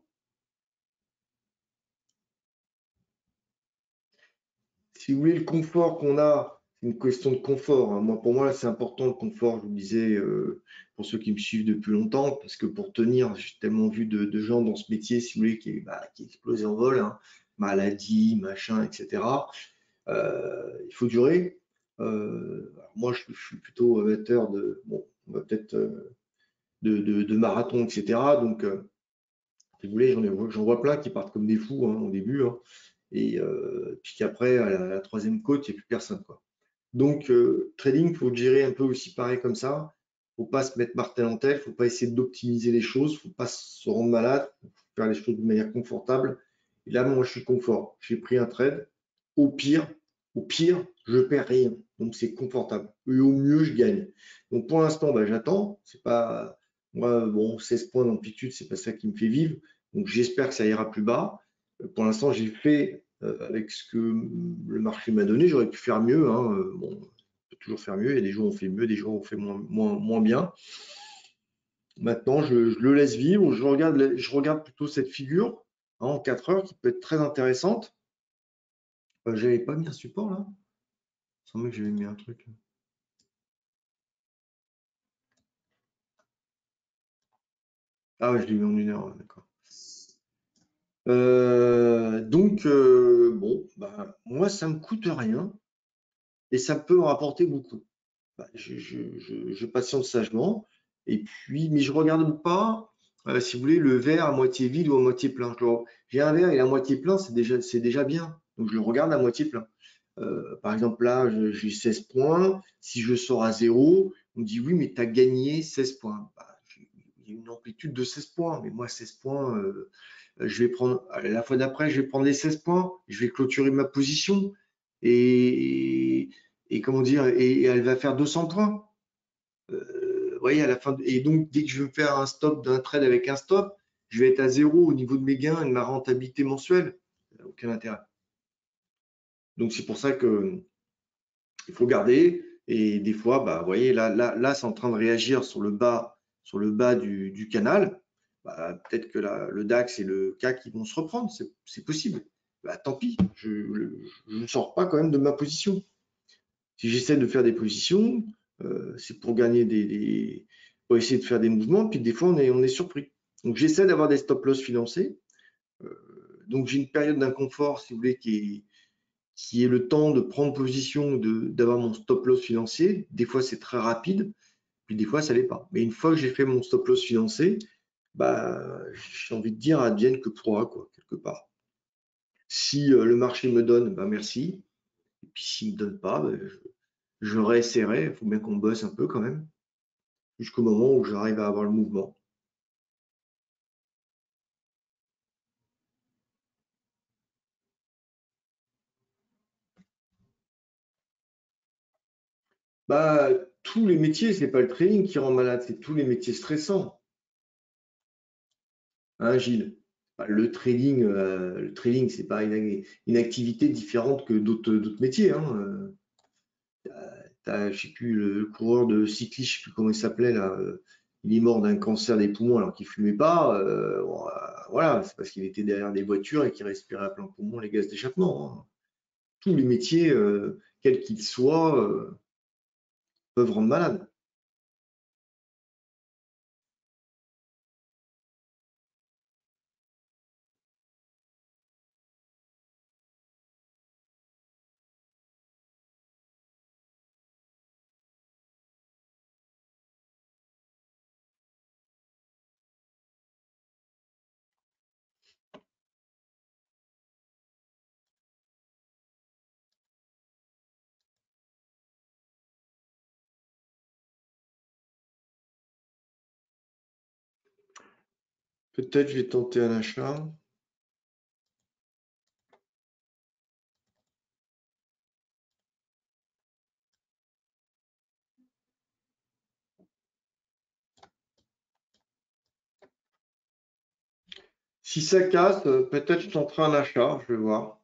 Si vous voulez, le confort qu'on a, c'est une question de confort, hein. Moi, pour moi, c'est important le confort, je vous le disais, euh, pour ceux qui me suivent depuis longtemps, parce que pour tenir, j'ai tellement vu de, de gens dans ce métier, si vous voulez, qui, bah, qui explosent en vol, hein, maladie, machin, et cetera. Euh, il faut durer. Euh, alors moi, je, je suis plutôt amateur de, bon, on va peut-être euh, de, de, de marathon, et cetera. Donc, euh, si vous voulez, j'en ai- j'en vois plein qui partent comme des fous hein, au début, hein, et euh, puis qu'après, à la, à la troisième côte, il n'y a plus personne, quoi. Donc, euh, trading, il faut le gérer un peu aussi pareil comme ça. Il ne faut pas se mettre martel en tête, il ne faut pas essayer d'optimiser les choses, il ne faut pas se rendre malade, il faut faire les choses de manière confortable. Et là, moi, je suis confort. J'ai pris un trade. Au pire, au pire, je perds rien. Donc, c'est confortable. Et au mieux, je gagne. Donc, pour l'instant, bah, j'attends. C'est pas, moi, bon, seize points d'amplitude, c'est pas ça qui me fait vivre. Donc, j'espère que ça ira plus bas. Euh, Pour l'instant, j'ai fait euh, avec ce que le marché m'a donné. J'aurais pu faire mieux, hein. Euh, Bon, on peut toujours faire mieux. Il y a des jours où on fait mieux, des jours où on fait moins, moins, moins bien. Maintenant, je, je le laisse vivre. Je regarde, je regarde plutôt cette figure hein, en quatre heures qui peut être très intéressante. Euh, j'avais pas mis un support là. Il semblait que j'avais mis un truc. Ah ouais, je l'ai mis en une heure, ouais, d'accord. Euh, donc, euh, bon, bah, moi, ça me coûte rien et ça peut me rapporter beaucoup. Bah, je, je, je, je patiente sagement. Et puis, mais je regarde pas, euh, si vous voulez, le verre à moitié vide ou à moitié plein. Genre, j'ai un verre et à moitié plein, c'est déjà, c'est déjà bien. Donc, je le regarde à moitié plein. Euh, par exemple, là, je- j'ai seize points. Si je sors à zéro, on me dit oui, mais tu as gagné seize points. Bah, j'ai- il y a une amplitude de seize points, mais moi, seize points, euh, je vais prendre, à la fois d'après, je vais prendre les seize points, je vais clôturer ma position et, et comment dire, et, et elle va faire deux cents points. Euh, vous voyez, à la fin, de- et donc, dès que je veux faire un stop d'un trade avec un stop, je vais être à zéro au niveau de mes gains et de ma rentabilité mensuelle. Ça n'a aucun intérêt. Donc c'est pour ça que il faut garder. Et des fois, bah, vous voyez, là, là, là c'est en train de réagir sur le bas, sur le bas du, du canal. Bah, peut-être que la, le DAX et le C A C ils vont se reprendre, c'est possible. Bah, tant pis, je ne sors pas quand même de ma position. Si j'essaie de faire des positions, euh, c'est pour gagner des, des, pour essayer de faire des mouvements, puis des fois on est, on est surpris. Donc j'essaie d'avoir des stop loss financés. Euh, donc j'ai une période d'inconfort, si vous voulez, qui est, qui est le temps de prendre position, d'avoir mon stop loss financier. Des fois c'est très rapide, puis des fois ça l'est pas. Mais une fois que j'ai fait mon stop loss financé, bah, j'ai envie de dire advienne que pourra, quoi, quelque part. Si euh, le marché me donne, bah merci. Et puis s'il me donne pas, bah, je, je réessayerai. Il faut bien qu'on bosse un peu quand même, jusqu'au moment où j'arrive à avoir le mouvement. Bah, tous les métiers, c'est pas le trading qui rend malade, c'est tous les métiers stressants. Hein, Gilles? Bah, le trading, euh, le trading, c'est pas une, une activité différente que d'autres d'autres métiers. Hein. Euh, t'as, je sais plus, le coureur de cyclisme, je sais plus comment il s'appelait là. Euh, il est mort d'un cancer des poumons alors qu'il fumait pas. Euh, bon, euh, voilà, c'est parce qu'il était derrière des voitures et qu'il respirait à plein poumon les gaz d'échappement. Hein. Tous les métiers, euh, quels qu'ils soient, euh, peuvent rendre malade. Peut-être je vais tenter un achat. Si ça casse, euh, peut-être je tenterai un achat, je vais voir.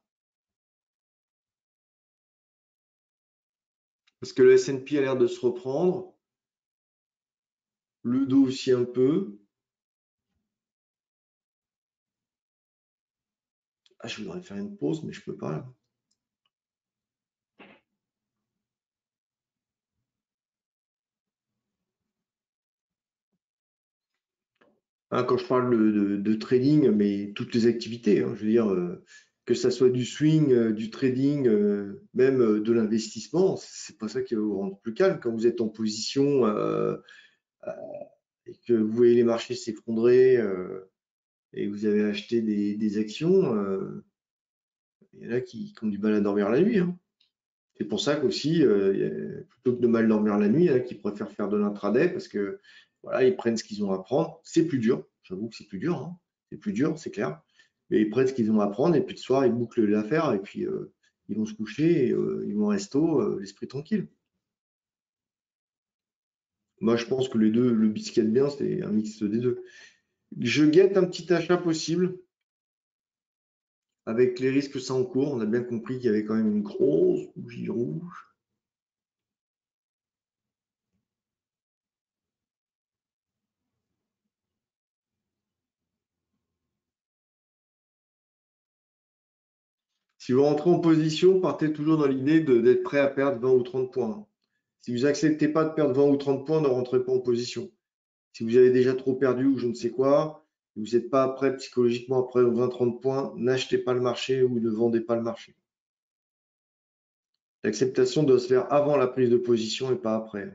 Parce que le S and P a l'air de se reprendre, le dos aussi un peu. Ah, je voudrais faire une pause, mais je peux pas là. Hein, quand je parle de, de- de trading, mais toutes les activités, hein, je veux dire, euh, que ça soit du swing, euh, du trading, euh, même euh, de l'investissement, c'est pas ça qui va vous rendre plus calme. Quand vous êtes en position euh, euh, et que vous voyez les marchés s'effondrer euh, et que vous avez acheté des, des actions, euh, il y en a qui, qui ont du mal à dormir la nuit. Hein. C'est pour ça qu'aussi, euh, y a- plutôt que de mal dormir la nuit, il y en a qui préfèrent faire de l'intraday parce que voilà, ils prennent ce qu'ils ont à prendre. C'est plus dur, j'avoue que c'est plus dur, hein. C'est plus dur, c'est clair. Mais ils prennent ce qu'ils ont à prendre et puis le soir, ils bouclent l'affaire et puis euh, ils vont se coucher, et, euh, ils vont au resto, euh, l'esprit tranquille. Moi, je pense que les deux, le biscuit bien, c'est un mix des deux. Je guette un petit achat possible avec les risques que ça encourt. On a bien compris qu'il y avait quand même une grosse bougie rouge. Si vous rentrez en position, partez toujours dans l'idée d'être prêt à perdre vingt ou trente points. Si vous acceptez pas de perdre vingt ou trente points, ne rentrez pas en position. Si vous avez déjà trop perdu ou je ne sais quoi, vous n'êtes pas prêt psychologiquement après vingt trente points, n'achetez pas le marché ou ne vendez pas le marché. L'acceptation doit se faire avant la prise de position et pas après.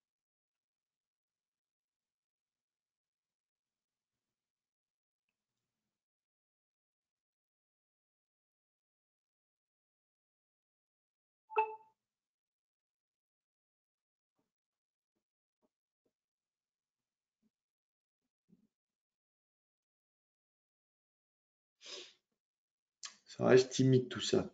Ça reste timide tout ça.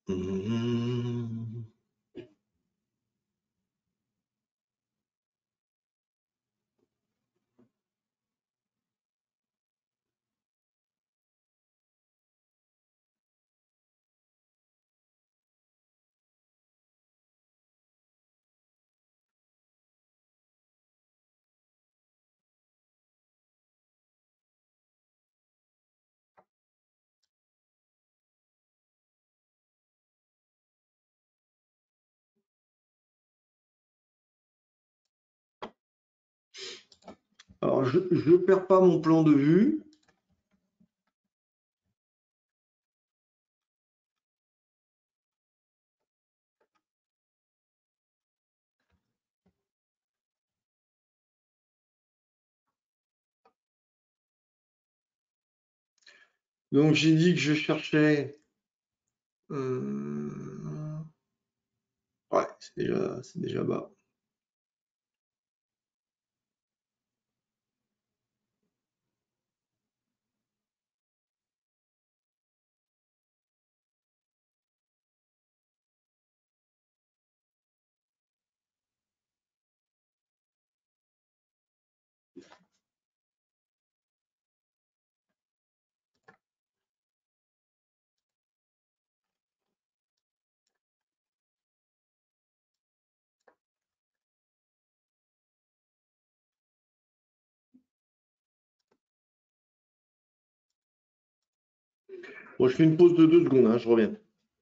Mmh. Alors, je ne perds pas mon plan de vue. Donc, j'ai dit que je cherchais. euh, Ouais, c'est déjà, c'est déjà bas. Bon, je fais une pause de deux secondes, hein, je reviens.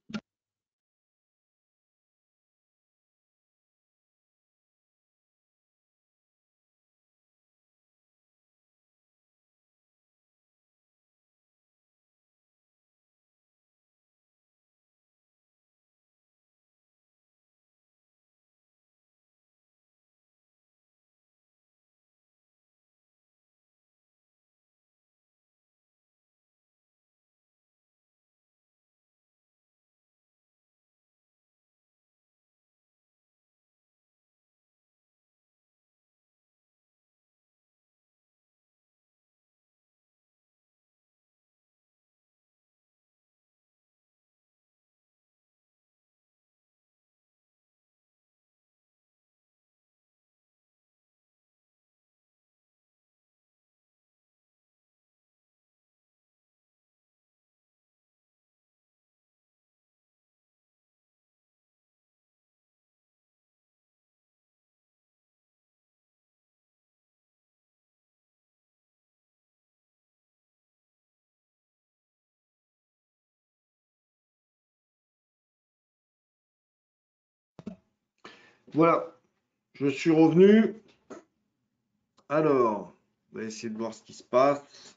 Voilà, je suis revenu. Alors, on va essayer de voir ce qui se passe.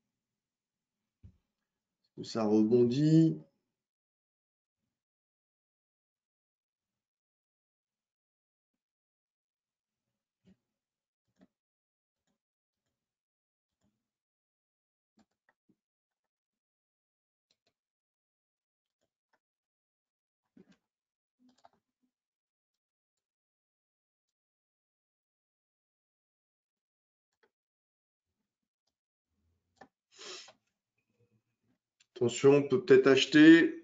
Où ça rebondit. Attention, on peut peut-être acheter.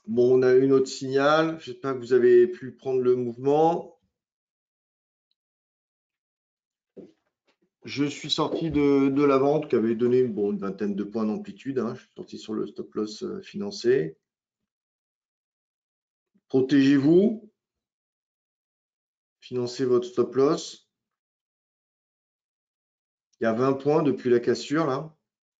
Bon, on a une autre signal. J'espère que vous avez pu prendre le mouvement. Je suis sorti de, de la vente qui avait donné bon, une vingtaine de points d'amplitude, hein. Je suis sorti sur le stop loss euh, financé. Protégez-vous. Financez votre stop loss. Il y a vingt points depuis la cassure là.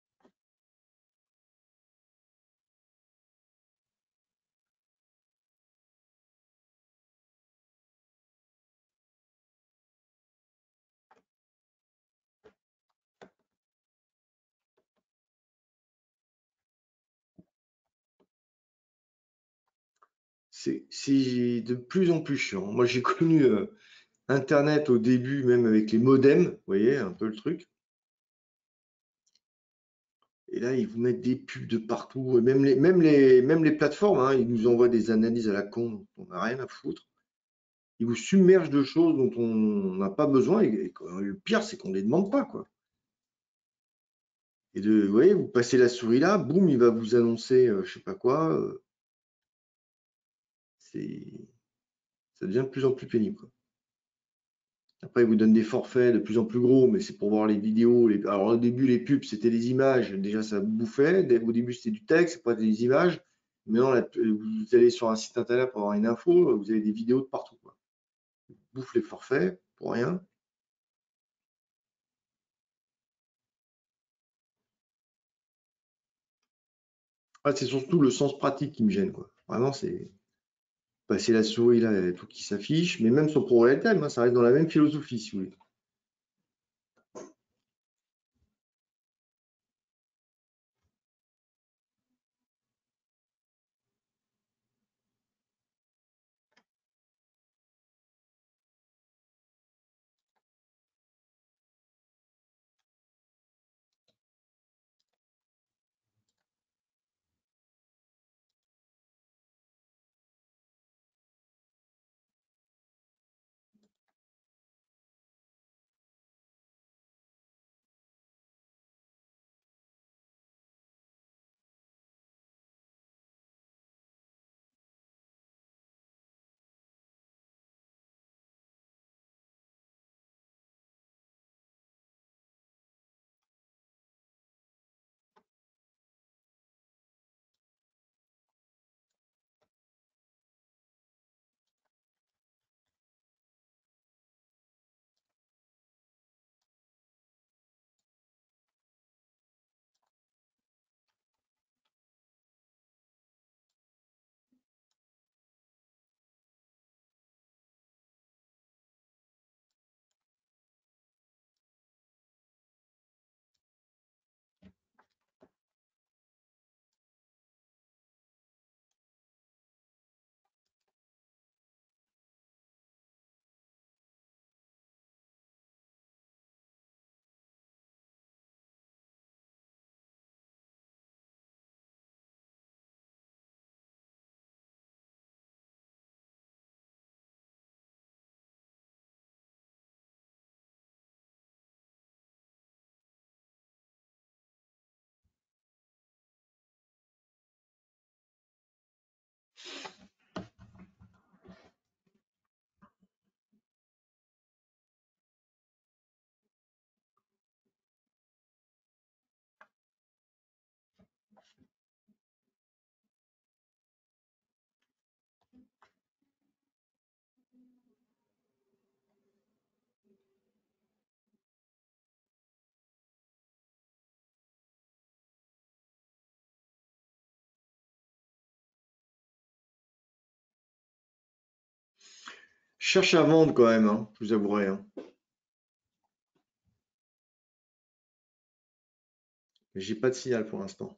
C'est c'est de plus en plus chiant. Moi, j'ai connu euh, Internet au début, même avec les modems, vous voyez un peu le truc. Et là, ils vous mettent des pubs de partout. Et même les, même les, même les plateformes, hein, ils nous envoient des analyses à la con dont on n'a rien à foutre. Ils vous submergent de choses dont on n'a pas besoin. Et, et le pire, c'est qu'on ne les demande pas, quoi. Et de, vous voyez, vous passez la souris là, boum, il va vous annoncer, euh, je sais pas quoi. euh, c'est, ça devient de plus en plus pénible, quoi. Après, ils vous donnent des forfaits de plus en plus gros, mais c'est pour voir les vidéos. Les... Alors, au début, les pubs, c'était des images. Déjà, ça bouffait. Dès- Au début, c'était du texte, c'est pas des images. Maintenant, la- vous allez sur un site internet pour avoir une info, vous avez des vidéos de partout, quoi. Bouffe les forfaits pour rien. Ah, c'est surtout le sens pratique qui me gêne, quoi. Vraiment, c'est passer la souris là, il y a tout qui s'affiche. Mais même sur ProRealTime, hein, ça reste dans la même philosophie, si vous voulez. Je cherche à vendre quand même, hein, je vous avouerai, hein. Mais j'ai pas de signal pour l'instant.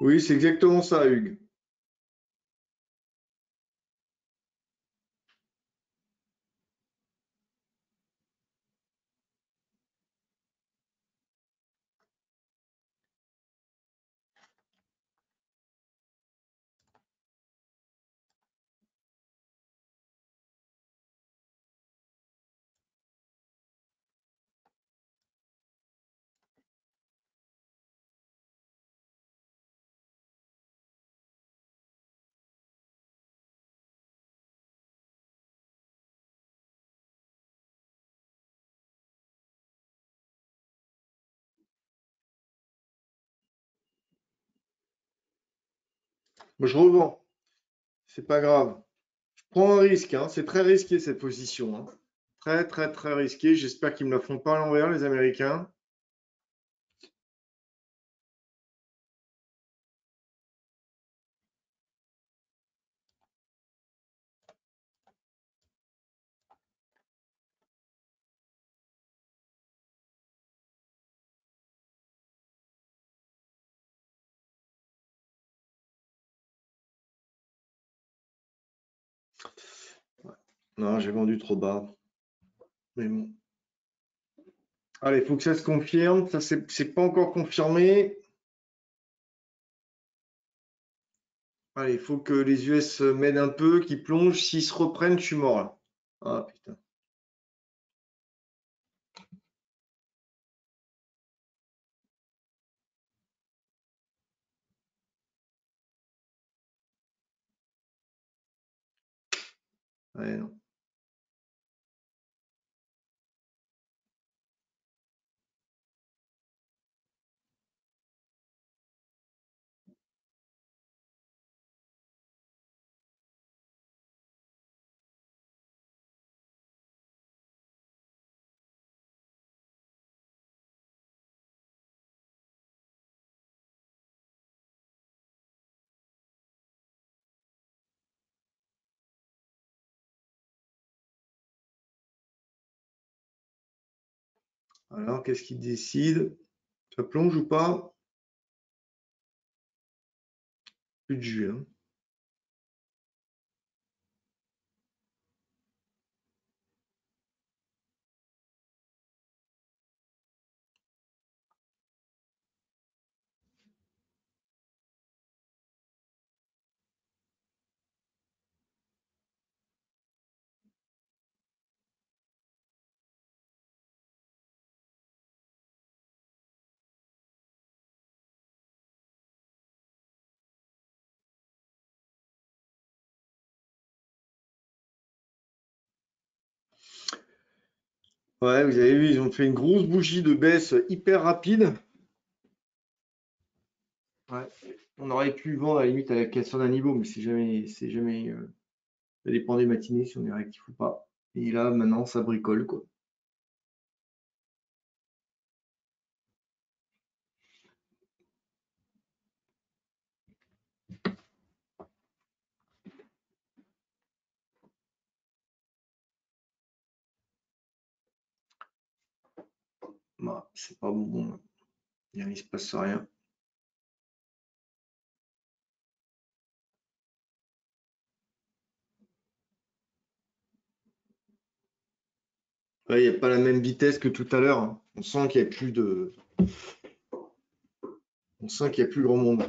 Oui, c'est exactement ça, Hugues. Moi, je revends. C'est pas grave. Je prends un risque, hein. C'est très risqué cette position, hein. Très, très, très risqué. J'espère qu'ils me la font pas à l'envers, les Américains. Non, j'ai vendu trop bas. Mais bon. Allez, il faut que ça se confirme. Ça, c'est c'est pas encore confirmé. Allez, il faut que les U S m'aident un peu, qu'ils plongent. S'ils se reprennent, je suis mort là. Ah putain. Ouais, non. Alors, qu'est-ce qu'ils décident? Ça plonge ou pas? Plus de jus, hein. Ouais, vous avez vu, ils ont fait une grosse bougie de baisse hyper rapide. Ouais. On aurait pu vendre à la limite à la cassure d'un niveau, mais c'est jamais, c'est jamais. euh, Ça dépend des matinées si on est réactif ou pas. Et là, maintenant, ça bricole, quoi. Bah, c'est pas bon. Il ne se passe rien. Ouais, il n'y a pas la même vitesse que tout à l'heure, hein. On sent qu'il n'y a plus de. On sent qu'il n'y a plus grand monde.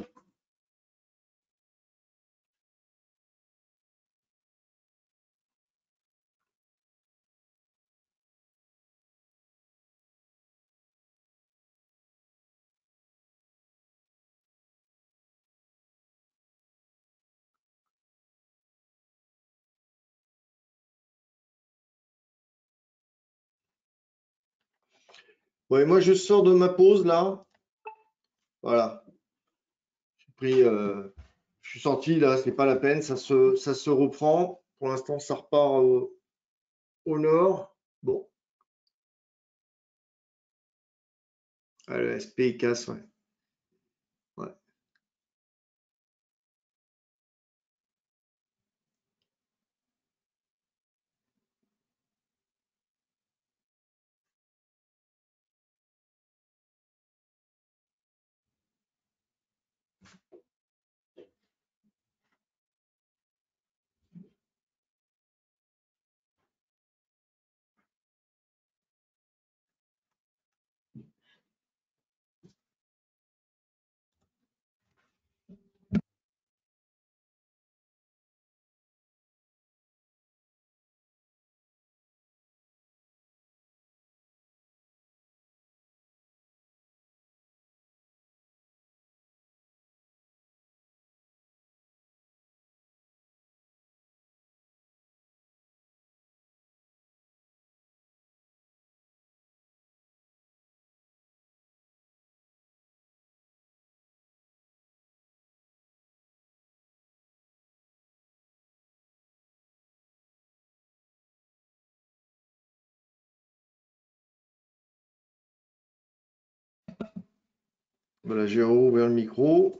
Ouais, moi, je sors de ma pause là. Voilà. J'ai pris, euh, je suis sorti là, c'est pas la peine. Ça se, ça se reprend. Pour l'instant, ça repart au, au nord. Bon, ah, le S P il casse, ouais. Ouais. Voilà, j'ai rouvert le micro.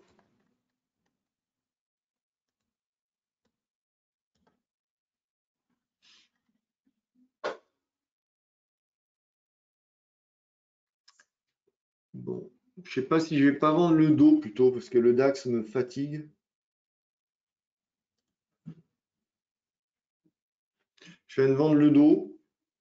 Bon, je sais pas si je vais pas vendre le dos plutôt parce que le DAX me fatigue. Je viens de vendre le dos.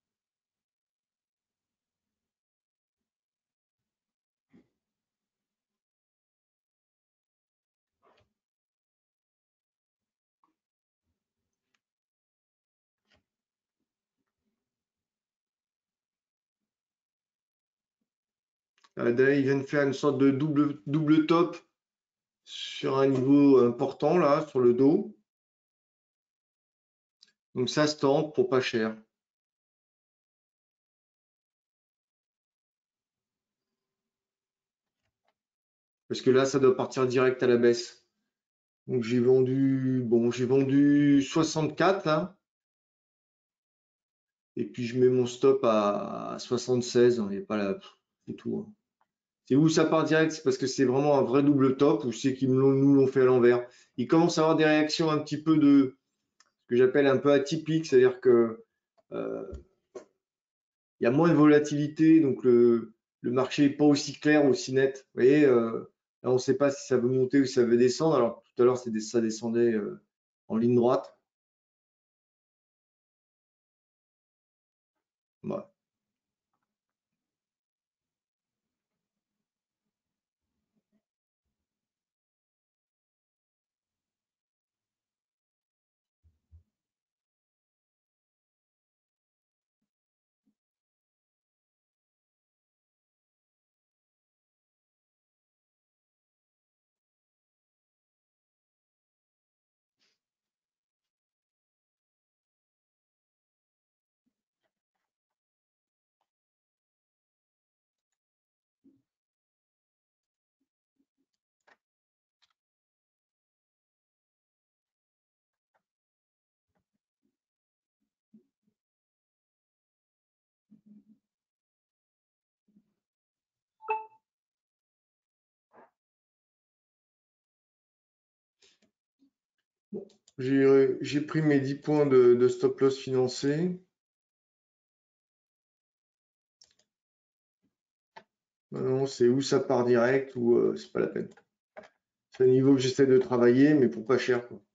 Euh, D'ailleurs, il vient de faire une sorte de double, double top sur un niveau important là, sur le dos. Donc ça se tente pour pas cher. Parce que là, ça doit partir direct à la baisse. Donc j'ai vendu, bon, j'ai vendu soixante-quatre là. Et puis je mets mon stop à soixante-seize. Il n'y a pas la, c'est tout, hein. C'est où ça part direct, c'est parce que c'est vraiment un vrai double top ou c'est qu'ils me l'ont- nous l'ont fait à l'envers. Il commence à avoir des réactions un petit peu de ce que j'appelle un peu atypiques, c'est-à-dire que euh, il y a moins de volatilité, donc le, le marché n'est pas aussi clair, aussi net. Vous voyez, euh, là on ne sait pas si ça veut monter ou si ça veut descendre. Alors tout à l'heure c'est des- ça descendait euh, en ligne droite. Ouais. Bon. J'ai j'ai pris mes dix points de, de stop loss financé. Maintenant, c'est où ça part direct ou euh, c'est pas la peine. C'est un niveau que j'essaie de travailler, mais pour pas cher, quoi.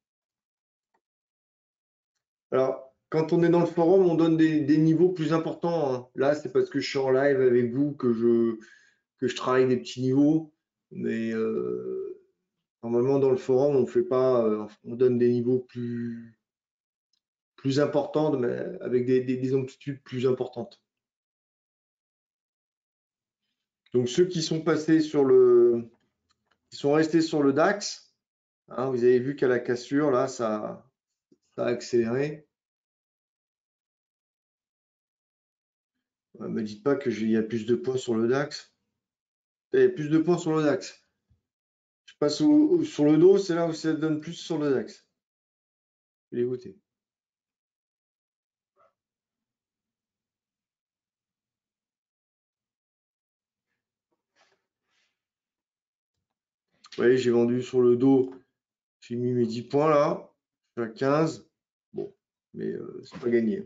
Alors, quand on est dans le forum, on donne des, des niveaux plus importants, hein. Là, c'est parce que je suis en live avec vous que je, que je travaille des petits niveaux. Mais euh, normalement, dans le forum, on fait pas, euh, on donne des niveaux plus, plus importants, mais avec des, des, des amplitudes plus importantes. Donc, ceux qui sont passés sur le, qui sont restés sur le DAX, hein, vous avez vu qu'à la cassure, là, ça, ça a accéléré. Ne me dites pas qu'il y a plus de points sur le DAX. Il y a plus de points sur le DAX. Je passe au- au- sur le dos, c'est là où ça donne plus sur le DAX. Je l'ai voté. Vous voyez, j'ai vendu sur le dos. J'ai mis mes dix points là. Je suis à quinze. Bon, mais euh, c'est pas gagné.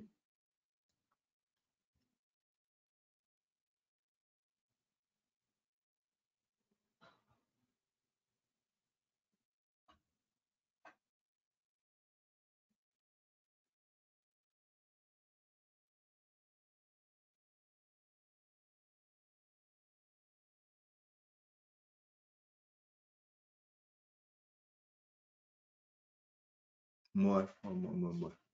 Ouais, ouais, ouais, ouais, ouais.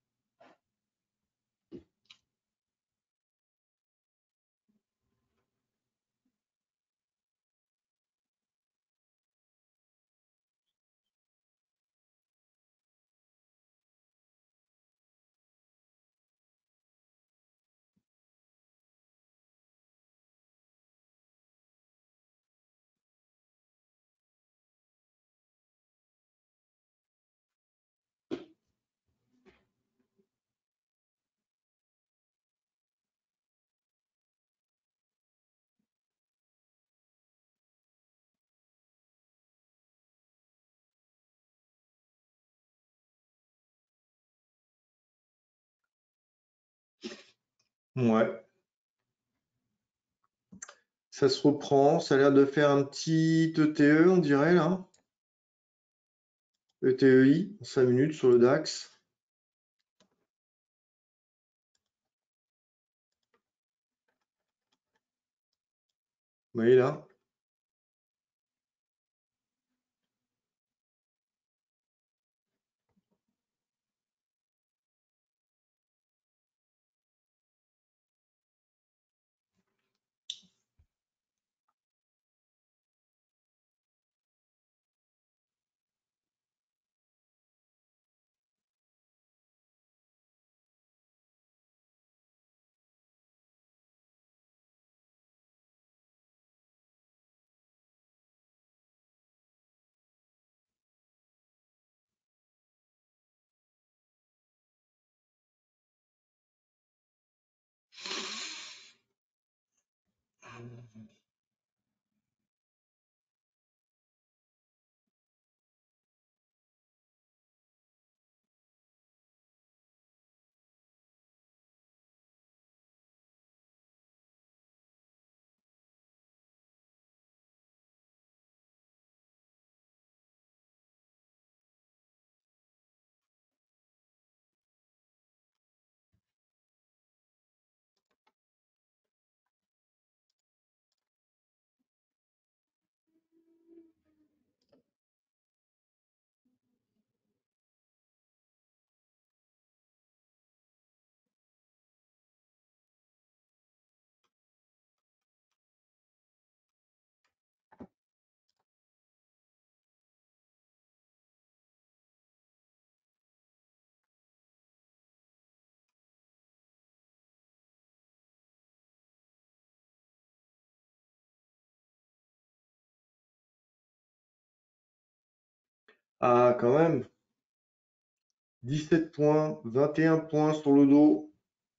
Ouais, ça se reprend. Ça a l'air de faire un petit E T E, on dirait, là. E T E I, en cinq minutes sur le DAX. Vous voyez là? Ah, quand même. dix-sept points, vingt et un points sur le dos.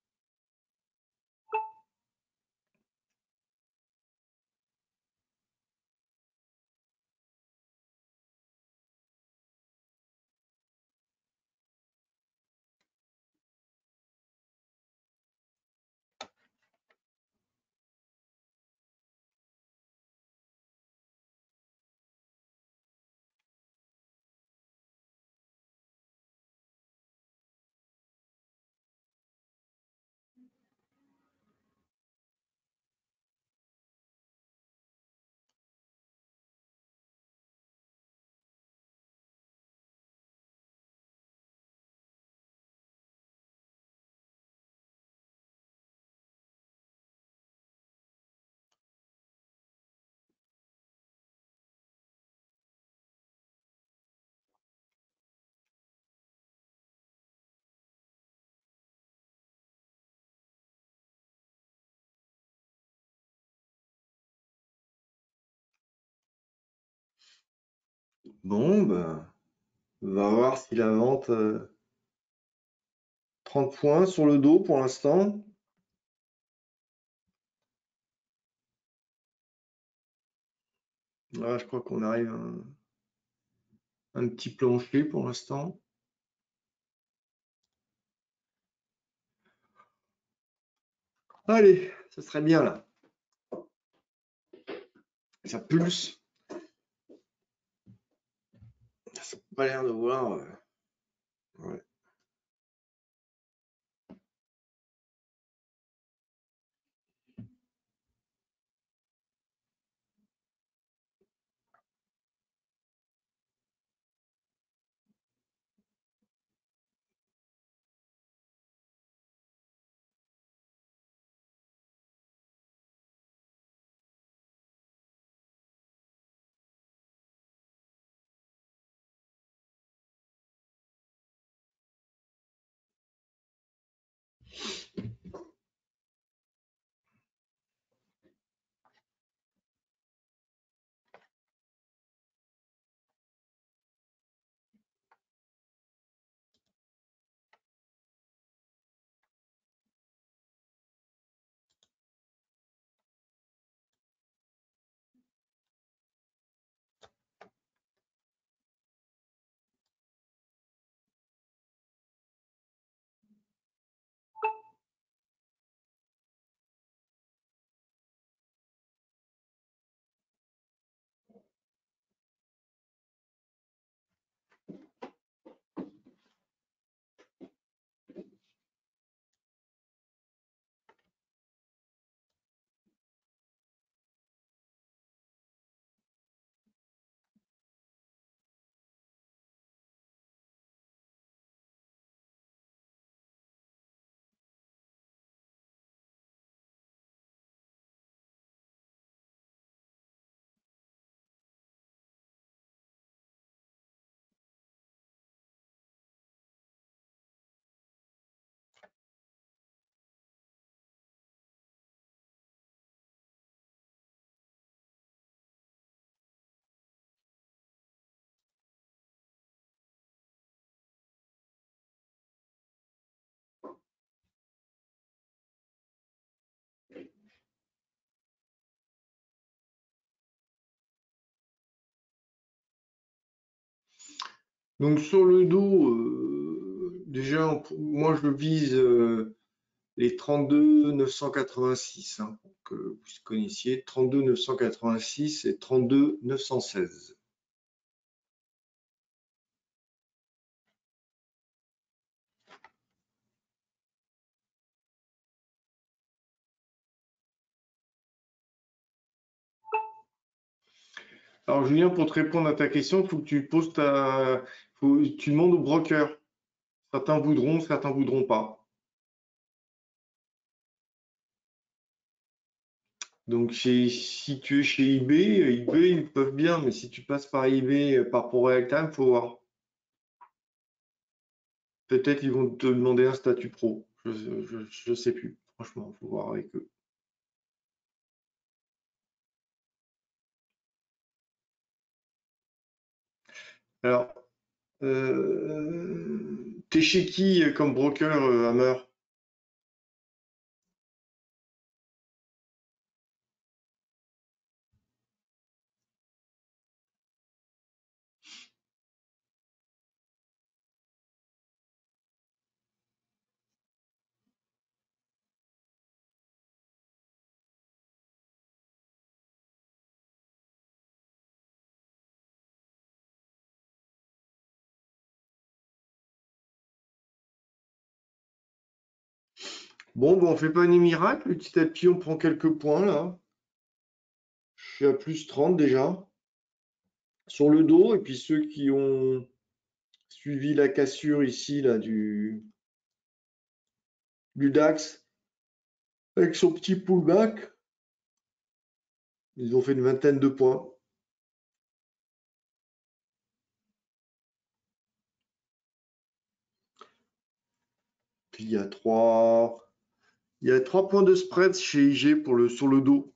Bon, ben, on va voir s'il invente euh, trente points sur le dos pour l'instant. Là, je crois qu'on arrive à un, un petit plancher pour l'instant. Allez, ça serait bien là. Ça pulse. Ça n'a pas l'air de voir. euh, ouais. Donc sur le dos, euh, déjà, moi je vise euh, les trente-deux neuf cent quatre-vingt-six, hein, pour que vous connaissiez, trente-deux neuf cent quatre-vingt-six et trente-deux neuf cent seize. Alors Julien, pour te répondre à ta question, il faut que tu poses ta, faut, tu demandes au broker. Certains voudront, certains voudront pas. Donc chez, si tu es chez eBay, eBay ils peuvent bien, mais si tu passes par eBay, euh, par ProRealTime, faut voir. Peut-être ils vont te demander un statut pro. Je, je, je sais plus. Franchement, faut voir avec eux. Alors, euh, t'es chez qui euh, comme broker, euh, Hammer? Bon, ben on fait pas un miracle. Petit à petit, on prend quelques points là. Je suis à plus trente déjà sur le dos. Et puis ceux qui ont suivi la cassure ici là du, du DAX avec son petit pullback, ils ont fait une vingtaine de points. Puis il y a trois, il y a trois points de spread chez I G pour le, sur le dos.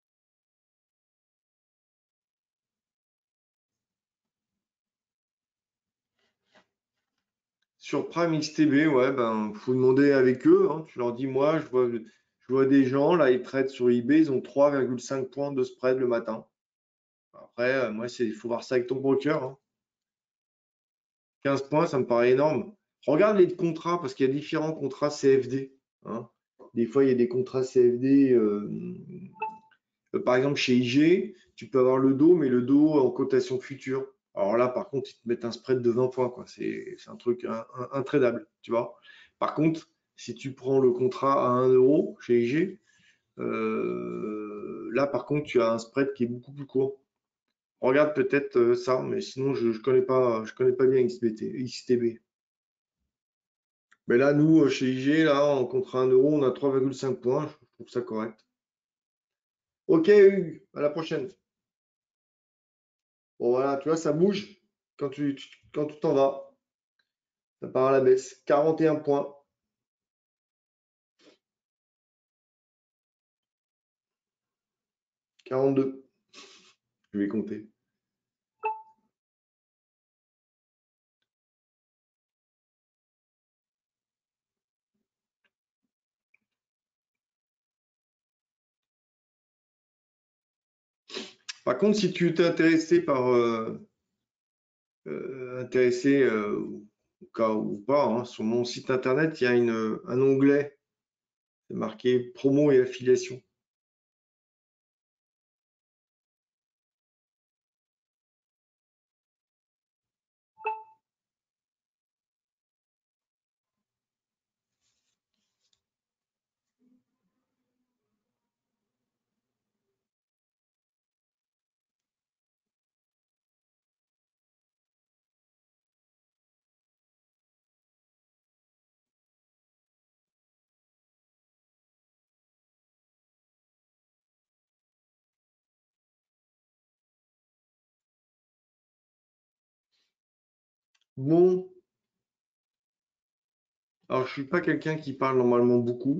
Sur Prime X T B, ouais, ben, faut demander avec eux, hein. Tu leur dis, moi, je vois, je vois des gens, là, ils traitent sur eBay, ils ont trois virgule cinq points de spread le matin. Après, euh, moi, c'est, il faut voir ça avec ton broker, hein. quinze points, ça me paraît énorme. Regarde les contrats, parce qu'il y a différents contrats C F D, hein. Des fois, il y a des contrats C F D, euh, euh, par exemple, chez I G, tu peux avoir le dos, mais le dos en cotation future. Alors là, par contre, ils te mettent un spread de vingt points, quoi. C'est c'est un truc un- un- intradable, tu vois. Par contre, si tu prends le contrat à un euro chez I G, euh, là, par contre, tu as un spread qui est beaucoup plus court. Regarde peut-être euh, ça, mais sinon, je ne connais pas, je connais pas bien X B T, X T B. Mais là, nous, euh, chez I G, là, en contrat à un euro, on a trois virgule cinq points. Je trouve ça correct. Ok, Hugues, à la prochaine. Bon, voilà, tu vois, ça bouge quand tu, tu- quand tu t'en vas. Ça part à la baisse. quarante et un points. quarante-deux. Je vais compter. Par contre, si tu t'es intéressé par euh, euh, intéressé euh, au cas ou pas, hein, sur mon site internet, il y a une, un onglet, c'est marqué promo et affiliation. Bon, alors je suis pas quelqu'un qui parle normalement beaucoup.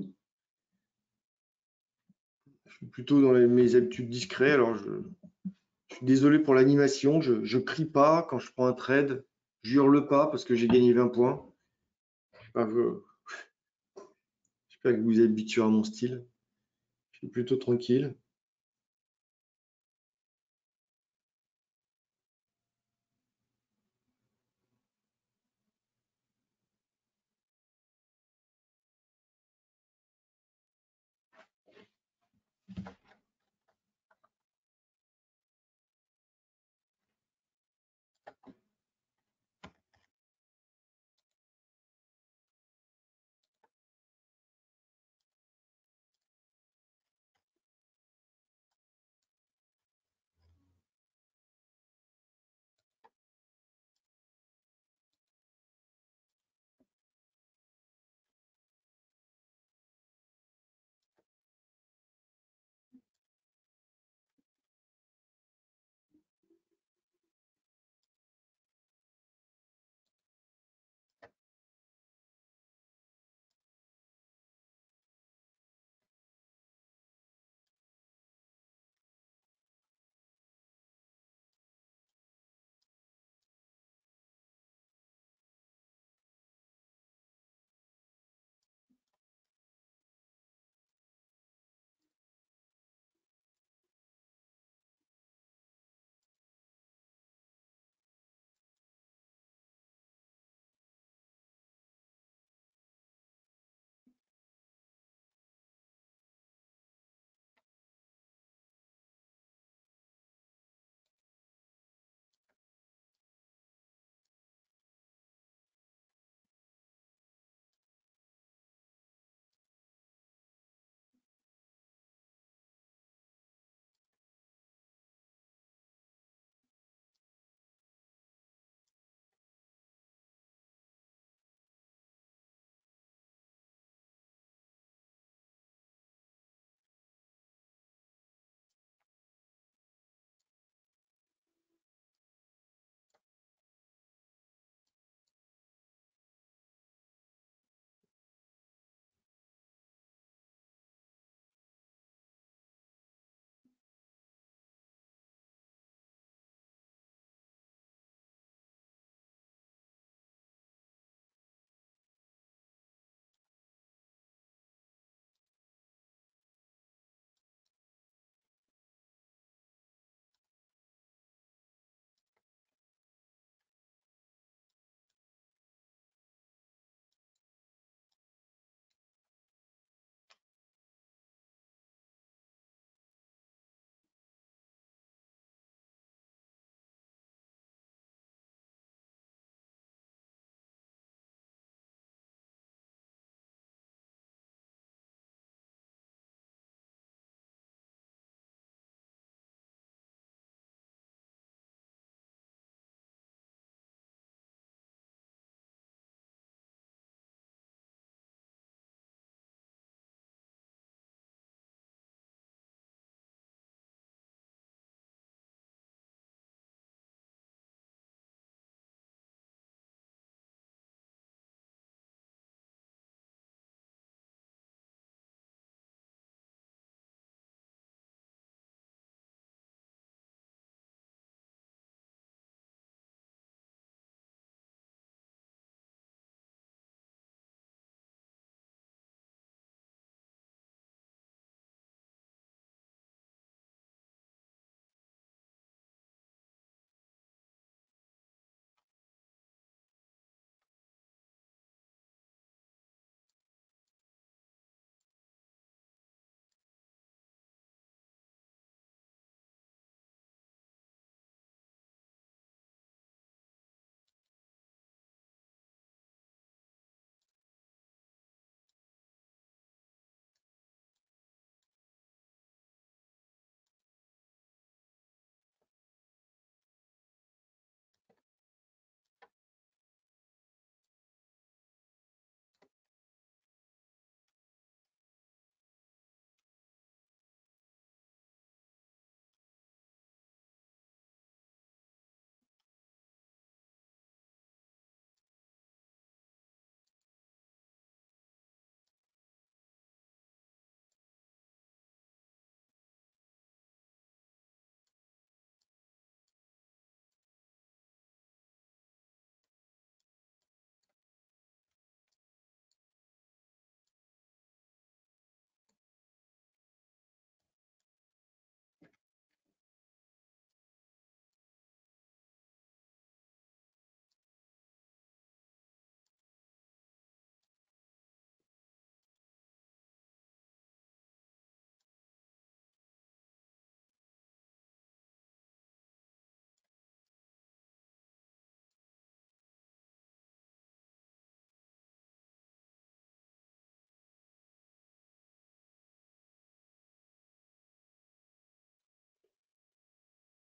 Je suis plutôt dans les- mes habitudes discrètes. Alors je, je suis désolé pour l'animation. Je, je crie pas quand je prends un trade. Je hurle pas parce que j'ai gagné vingt points. Enfin, je- j'espère que vous vous habituez à mon style. Je suis plutôt tranquille.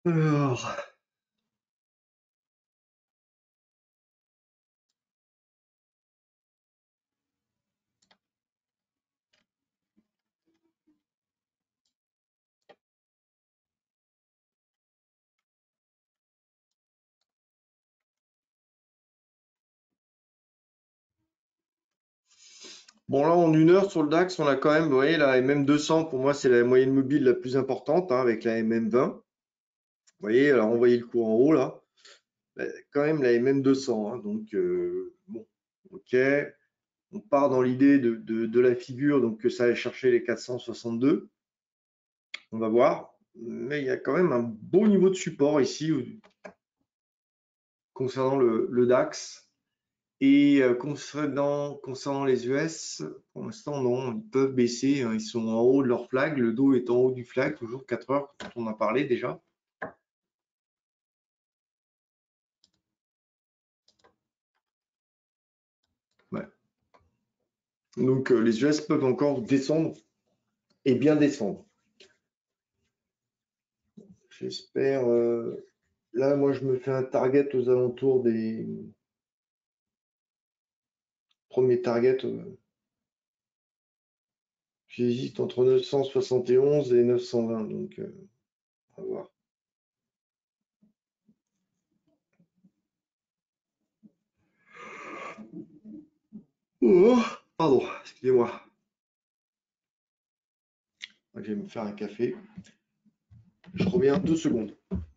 Alors, bon là en une heure sur le DAX, on a quand même, vous voyez, la M M deux cents, pour moi c'est la moyenne mobile la plus importante, hein, avec la M M vingt. Vous voyez, alors on voyait le cours en haut là, bah, quand même la M M deux cents, hein, donc euh, bon, ok. On part dans l'idée de, de, de la figure, donc que ça allait chercher les quatre cent soixante-deux. On va voir. Mais il y a quand même un beau niveau de support ici concernant le, le DAX. Et euh, concernant, concernant les U S, pour l'instant, non, ils peuvent baisser, hein, ils sont en haut de leur flag, le dos est en haut du flag, toujours quatre heures, dont on a parlé déjà. Ouais. Donc euh, les U S peuvent encore descendre et bien descendre. J'espère. Euh, là, moi, je me fais un target aux alentours des premiers targets. Euh, J'hésite entre neuf cent soixante et onze et neuf cent vingt, donc euh, on va voir. Oh, pardon, excusez-moi. Je vais me faire un café. Je reviens deux secondes.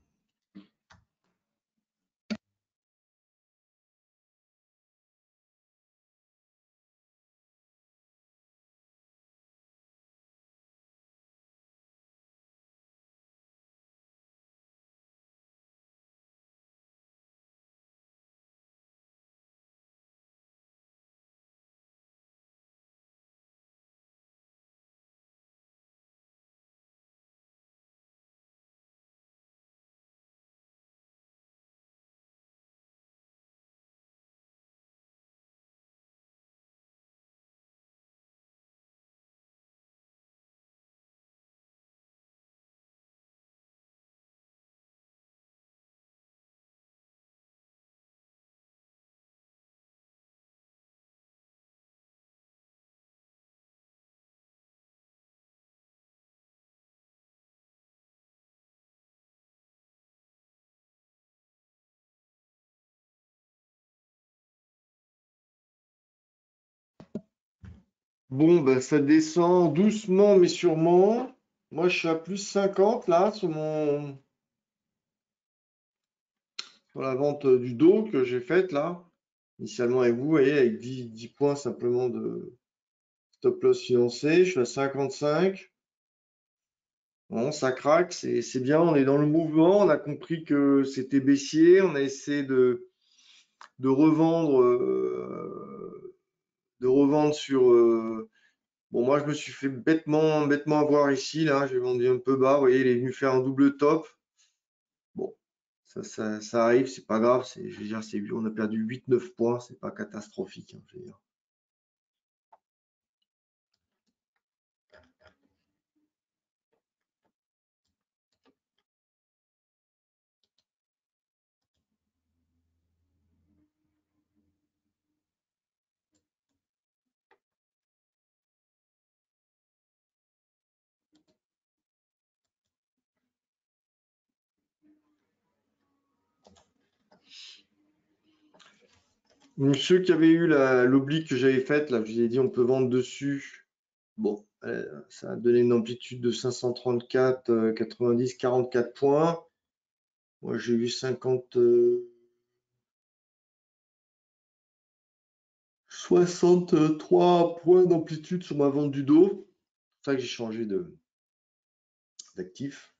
Bon, ben, ça descend doucement mais sûrement. Moi, je suis à plus cinquante là sur mon sur la vente du dos que j'ai faite là. Initialement avec vous, vous voyez, avec dix, dix points simplement de stop loss financé. Je suis à cinquante-cinq. Bon, ça craque, c'est c'est bien, on est dans le mouvement. On a compris que c'était baissier. On a essayé de, de revendre, euh, de revendre sur. euh, Bon, moi, je me suis fait bêtement, bêtement avoir ici. Là, j'ai vendu un peu bas. Vous voyez, il est venu faire un double top. Bon, ça, ça, ça arrive, c'est pas grave. C'est, je veux dire, c'est, on a perdu huit neuf points, c'est pas catastrophique, hein, je veux dire. Ceux qui avaient eu la, l'oblique que j'avais faite, là, je vous ai dit, on peut vendre dessus. Bon, euh, ça a donné une amplitude de cinq cent trente-quatre, euh, quatre-vingt-dix, quarante-quatre points. Moi, j'ai eu cinquante, euh, soixante-trois points d'amplitude sur ma vente du dos. C'est pour ça que j'ai changé de, d'actif.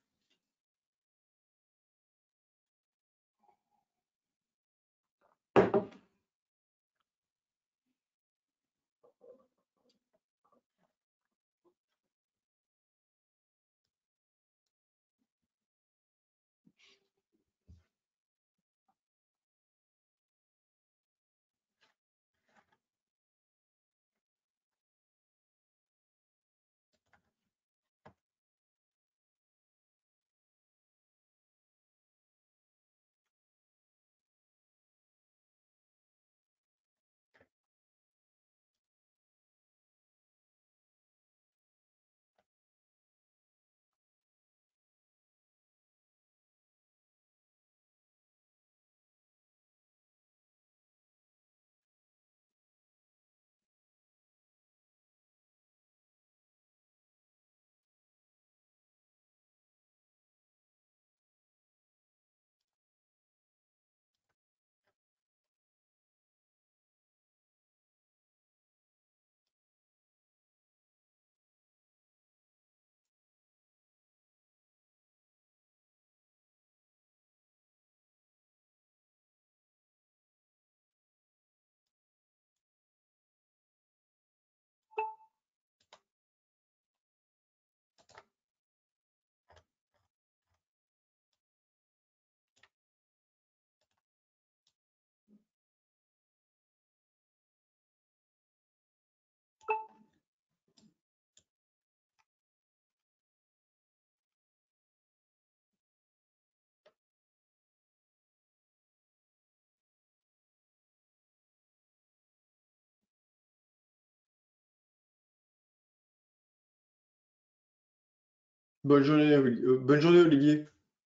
Bonne journée, Oli- euh, bonne journée, Olivier.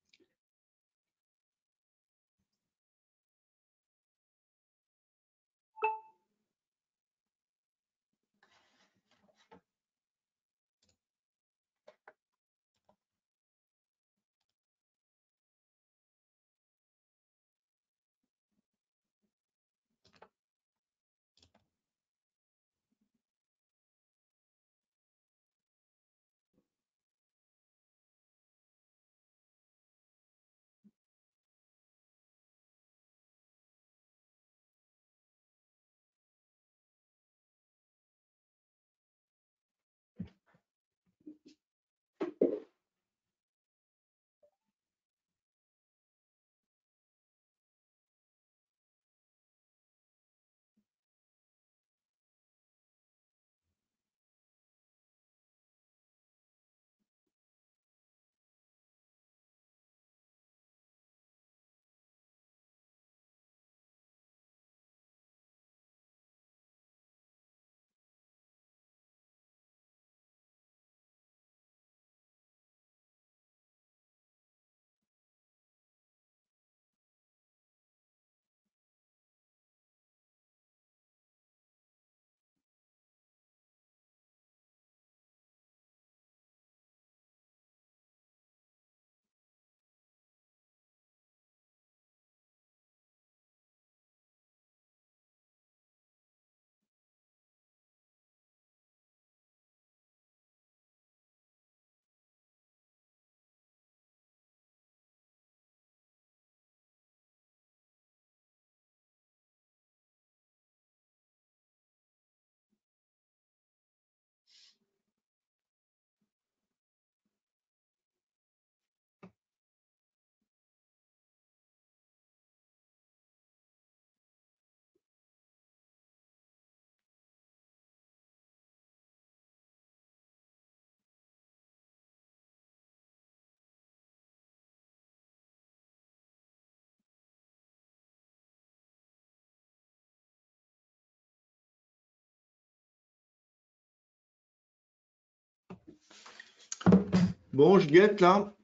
Bon, je guette là.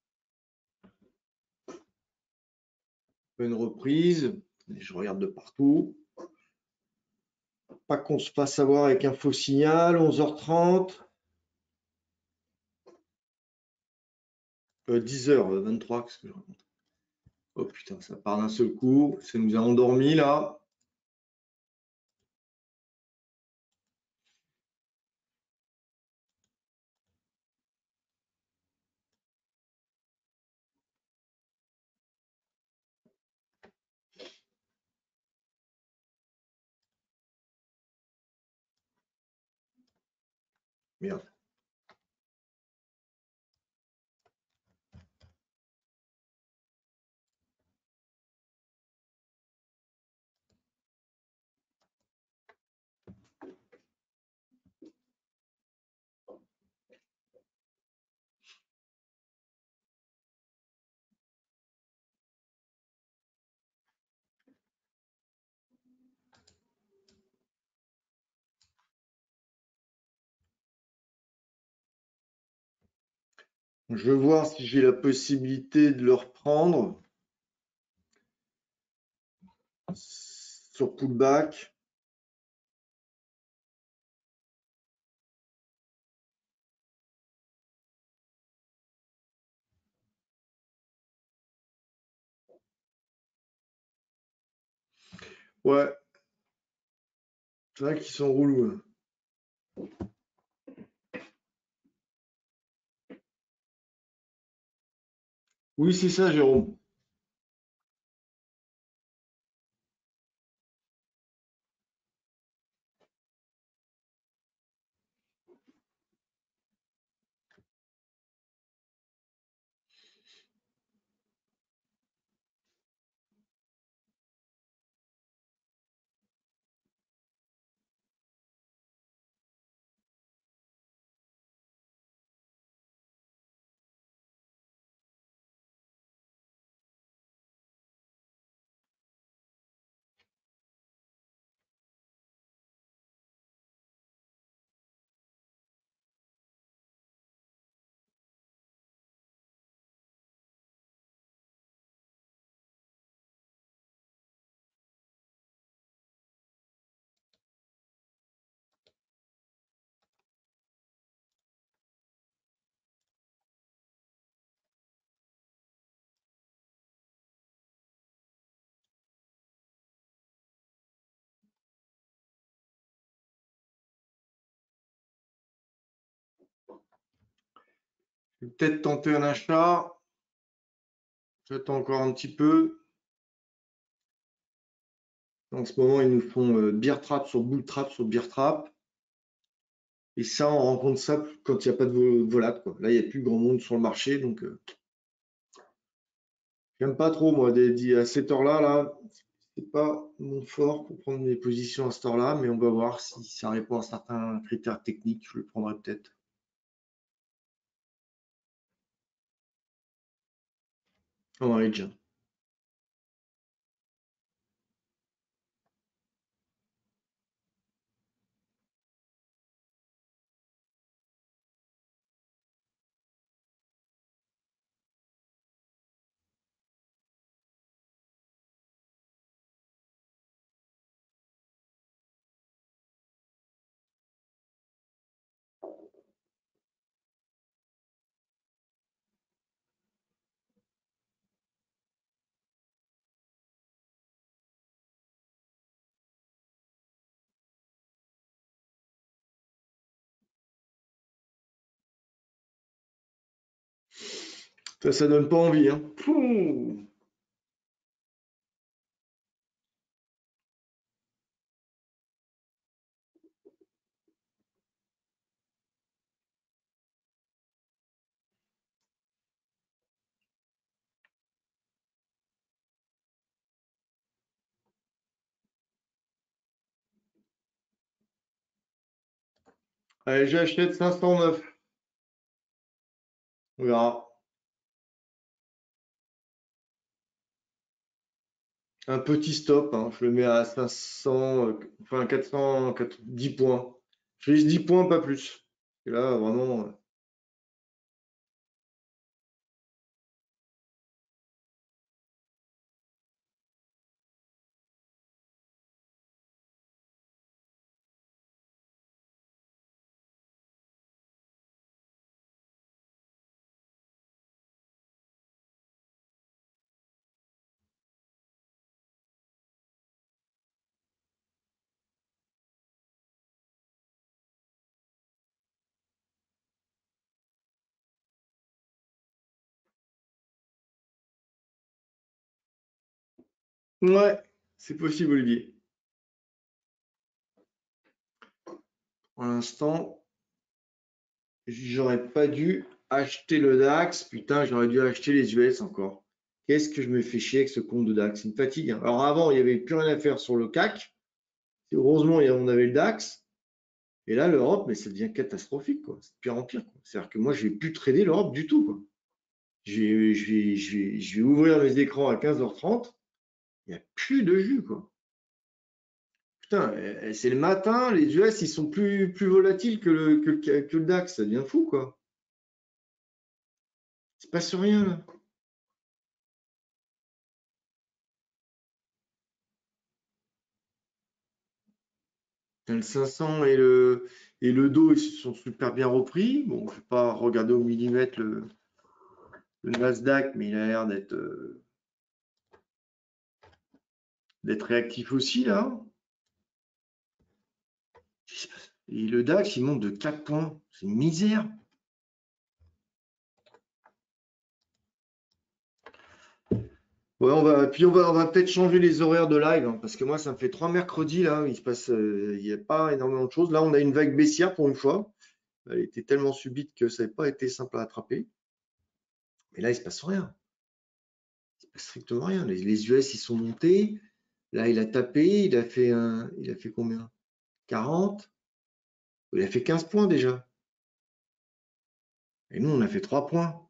Une reprise. Je regarde de partout. Pas qu'on se fasse avoir avec un faux signal. onze heures trente. Euh, dix heures vingt-trois. Qu'est-ce que je raconte? Oh putain, ça part d'un seul coup. Ça nous a endormis là. Merde. Je vais voir si j'ai la possibilité de le reprendre sur pullback. Ouais, c'est vrai qu'ils sont relous, hein. Oui, c'est ça, Jérôme. Je vais peut-être tenter un achat. J'attends encore un petit peu. En ce moment, ils nous font euh, bear trap sur bull trap sur bear trap. Et ça, on rencontre ça quand il n'y a pas de vo- volate, quoi. Là, il n'y a plus grand monde sur le marché, donc euh, j'aime pas trop, moi, des, des- à cette heure-là, là, c'est pas mon fort pour prendre mes positions à cette heure-là, mais on va voir si ça répond à certains critères techniques, je le prendrai peut-être. En range. Ça, ça donne pas envie, hein. Pouh. Allez, j'achète cinq cent neuf. On verra. Un petit stop, hein. Je le mets à cinq cents, euh, enfin quatre cent dix points. Je vise dix points, pas plus. Et là, vraiment, euh, ouais, c'est possible, Olivier. Pour l'instant, j'aurais pas dû acheter le DAX. Putain, j'aurais dû acheter les U S encore. Qu'est-ce que je me fais chier avec ce compte de DAX? C'est une fatigue, hein. Alors avant, il n'y avait plus rien à faire sur le C A C. Heureusement, il y a- on avait le DAX. Et là, l'Europe, mais ça devient catastrophique, quoi. C'est de pire en pire, quoi. C'est-à-dire que moi, je vais plus trader l'Europe du tout, quoi. Je vais, je vais, je vais, je vais ouvrir les écrans à quinze heures trente. Il n'y a plus de jus, quoi. Putain, eh, c'est le matin, les U S, ils sont plus, plus volatiles que le, que, le- que le DAX. Ça devient fou, quoi. Il se passe rien, là. Le cinq cents et le, et le dos, ils se sont super bien repris. Bon, je ne vais pas regarder au millimètre le, le Nasdaq, mais il a l'air d'être euh, d'être réactif aussi, là. Et le DAX, il monte de quatre points. C'est une misère. Ouais, on va, puis on va, on va peut-être changer les horaires de live, hein, parce que moi, ça me fait trois mercredis, là, il se passe, euh, il n'y a pas énormément de choses. Là, on a une vague baissière pour une fois. Elle était tellement subite que ça n'a pas été simple à attraper. Mais là, il se passe rien. Il se passe strictement rien. Les, les U S, ils sont montés. Là, il a tapé. Il a fait un, il a fait combien? quarante. Il a fait quinze points déjà. Et nous, on a fait trois points.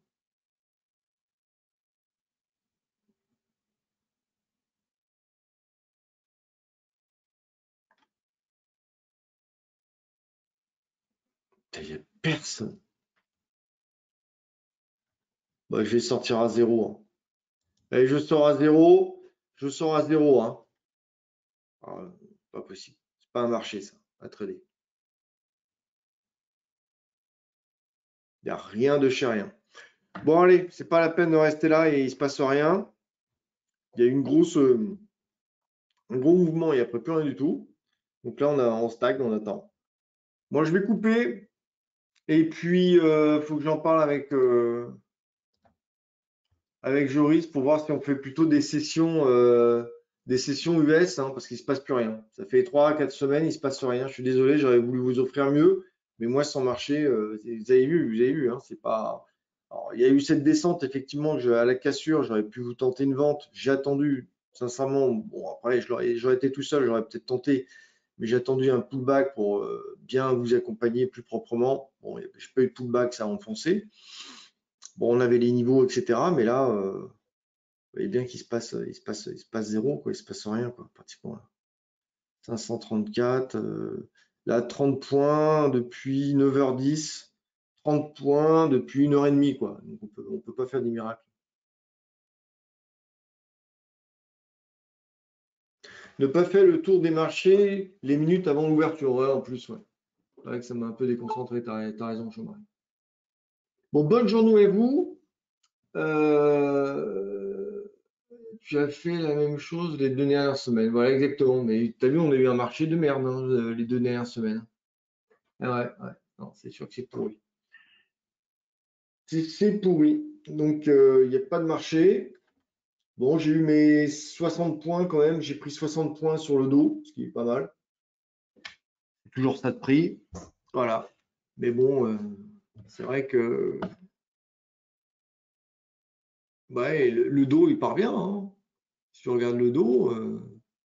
Il n'y a personne. Bah, je vais sortir à zéro, hein. Allez, je sors à zéro. Je sors à zéro, hein. Ah, pas possible. C'est pas un marché, ça, à trader. Il n'y a rien de chez rien. Bon, allez, c'est pas la peine de rester là et il se passe rien. Il y a une grosse, euh, un gros mouvement et après plus rien du tout. Donc là, on, a, on stagne, on attend. Moi, je vais couper. Et puis, euh, faut que j'en parle avec, euh, avec Joris pour voir si on fait plutôt des sessions, euh, des sessions U S, hein, parce qu'il se passe plus rien. Ça fait trois à quatre semaines, il se passe rien. Je suis désolé, j'aurais voulu vous offrir mieux, mais moi, sans marché, euh, vous avez vu, vous avez vu, hein, c'est pas. Alors, il y a eu cette descente, effectivement, que je- à la cassure, j'aurais pu vous tenter une vente. J'ai attendu, sincèrement. Bon, après, je l'aurais- j'aurais été tout seul, j'aurais peut-être tenté, mais j'ai attendu un pullback pour euh, bien vous accompagner plus proprement. Bon, j'ai pas eu de pullback, ça a enfoncé. Bon, on avait les niveaux, et cetera. Mais là, euh, vous voyez bien qu'il se passe, il se passe, il se passe zéro, quoi. Il se passe rien, quoi, pratiquement. Là. cinq cent trente-quatre, euh, là, trente points depuis neuf heures dix, trente points depuis une heure et demie, quoi. Donc, on peut, on peut pas faire des miracles. Ne pas faire le tour des marchés les minutes avant l'ouverture, ouais, en plus, ouais. C'est vrai que ça m'a un peu déconcentré, t'as, t'as raison, Jean-Marie. Bon, bonne journée à vous. Euh, Tu as fait la même chose les deux dernières semaines. Voilà, exactement. Mais tu as vu, on a eu un marché de merde hein, euh, les deux dernières semaines. Ah ouais, ouais. Non, c'est sûr que c'est pourri. C'est c'est pourri. Donc, euh, il n'y a pas de marché. Bon, j'ai eu mes soixante points quand même. J'ai pris soixante points sur le dos, ce qui est pas mal. C'est toujours ça de prix. Voilà. Mais bon, euh, c'est vrai que ouais, le, le dos, il part bien. Hein. Si tu regardes le dos, euh,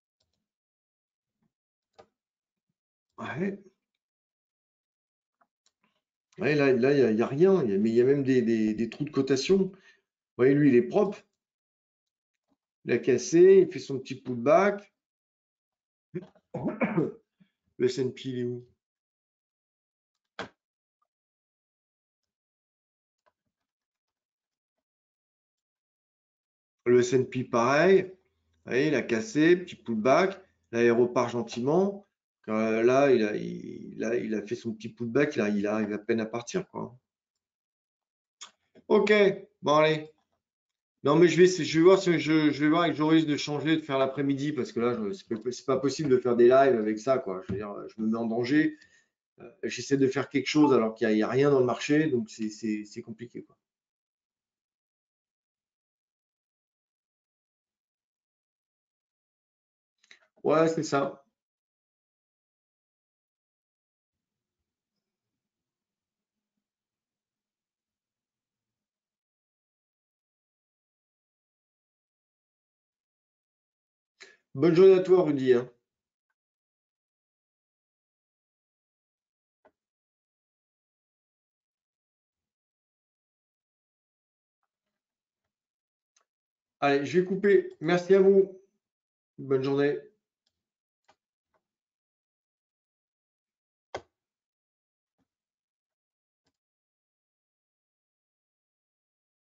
ouais, ouais, là, là, il n'y a, il y a rien. Il y a- mais il y a même des, des- des trous de cotation. Vous voyez, lui, il est propre. Il a cassé, il fait son petit pullback. Le S and P, il est où? Le S and P, pareil. Vous voyez, il a cassé, petit pullback. Là, il repart gentiment. Euh, là, il a, il, a, il a fait son petit pullback. Là, il arrive à peine à partir, quoi. Ok, bon, allez. Non, mais je vais, je vais voir si je, je vais voir avec Joris de changer, de faire l'après-midi, parce que là, je- c'est pas, c'est pas possible de faire des lives avec ça, quoi. Je veux dire, je me mets en danger. Euh, J'essaie de faire quelque chose alors qu'il n'y a, a rien dans le marché, donc c'est c'est- c'est compliqué, quoi. Ouais, c'est ça. Bonne journée à toi, Rudy, hein. Allez, je vais couper. Merci à vous. Bonne journée.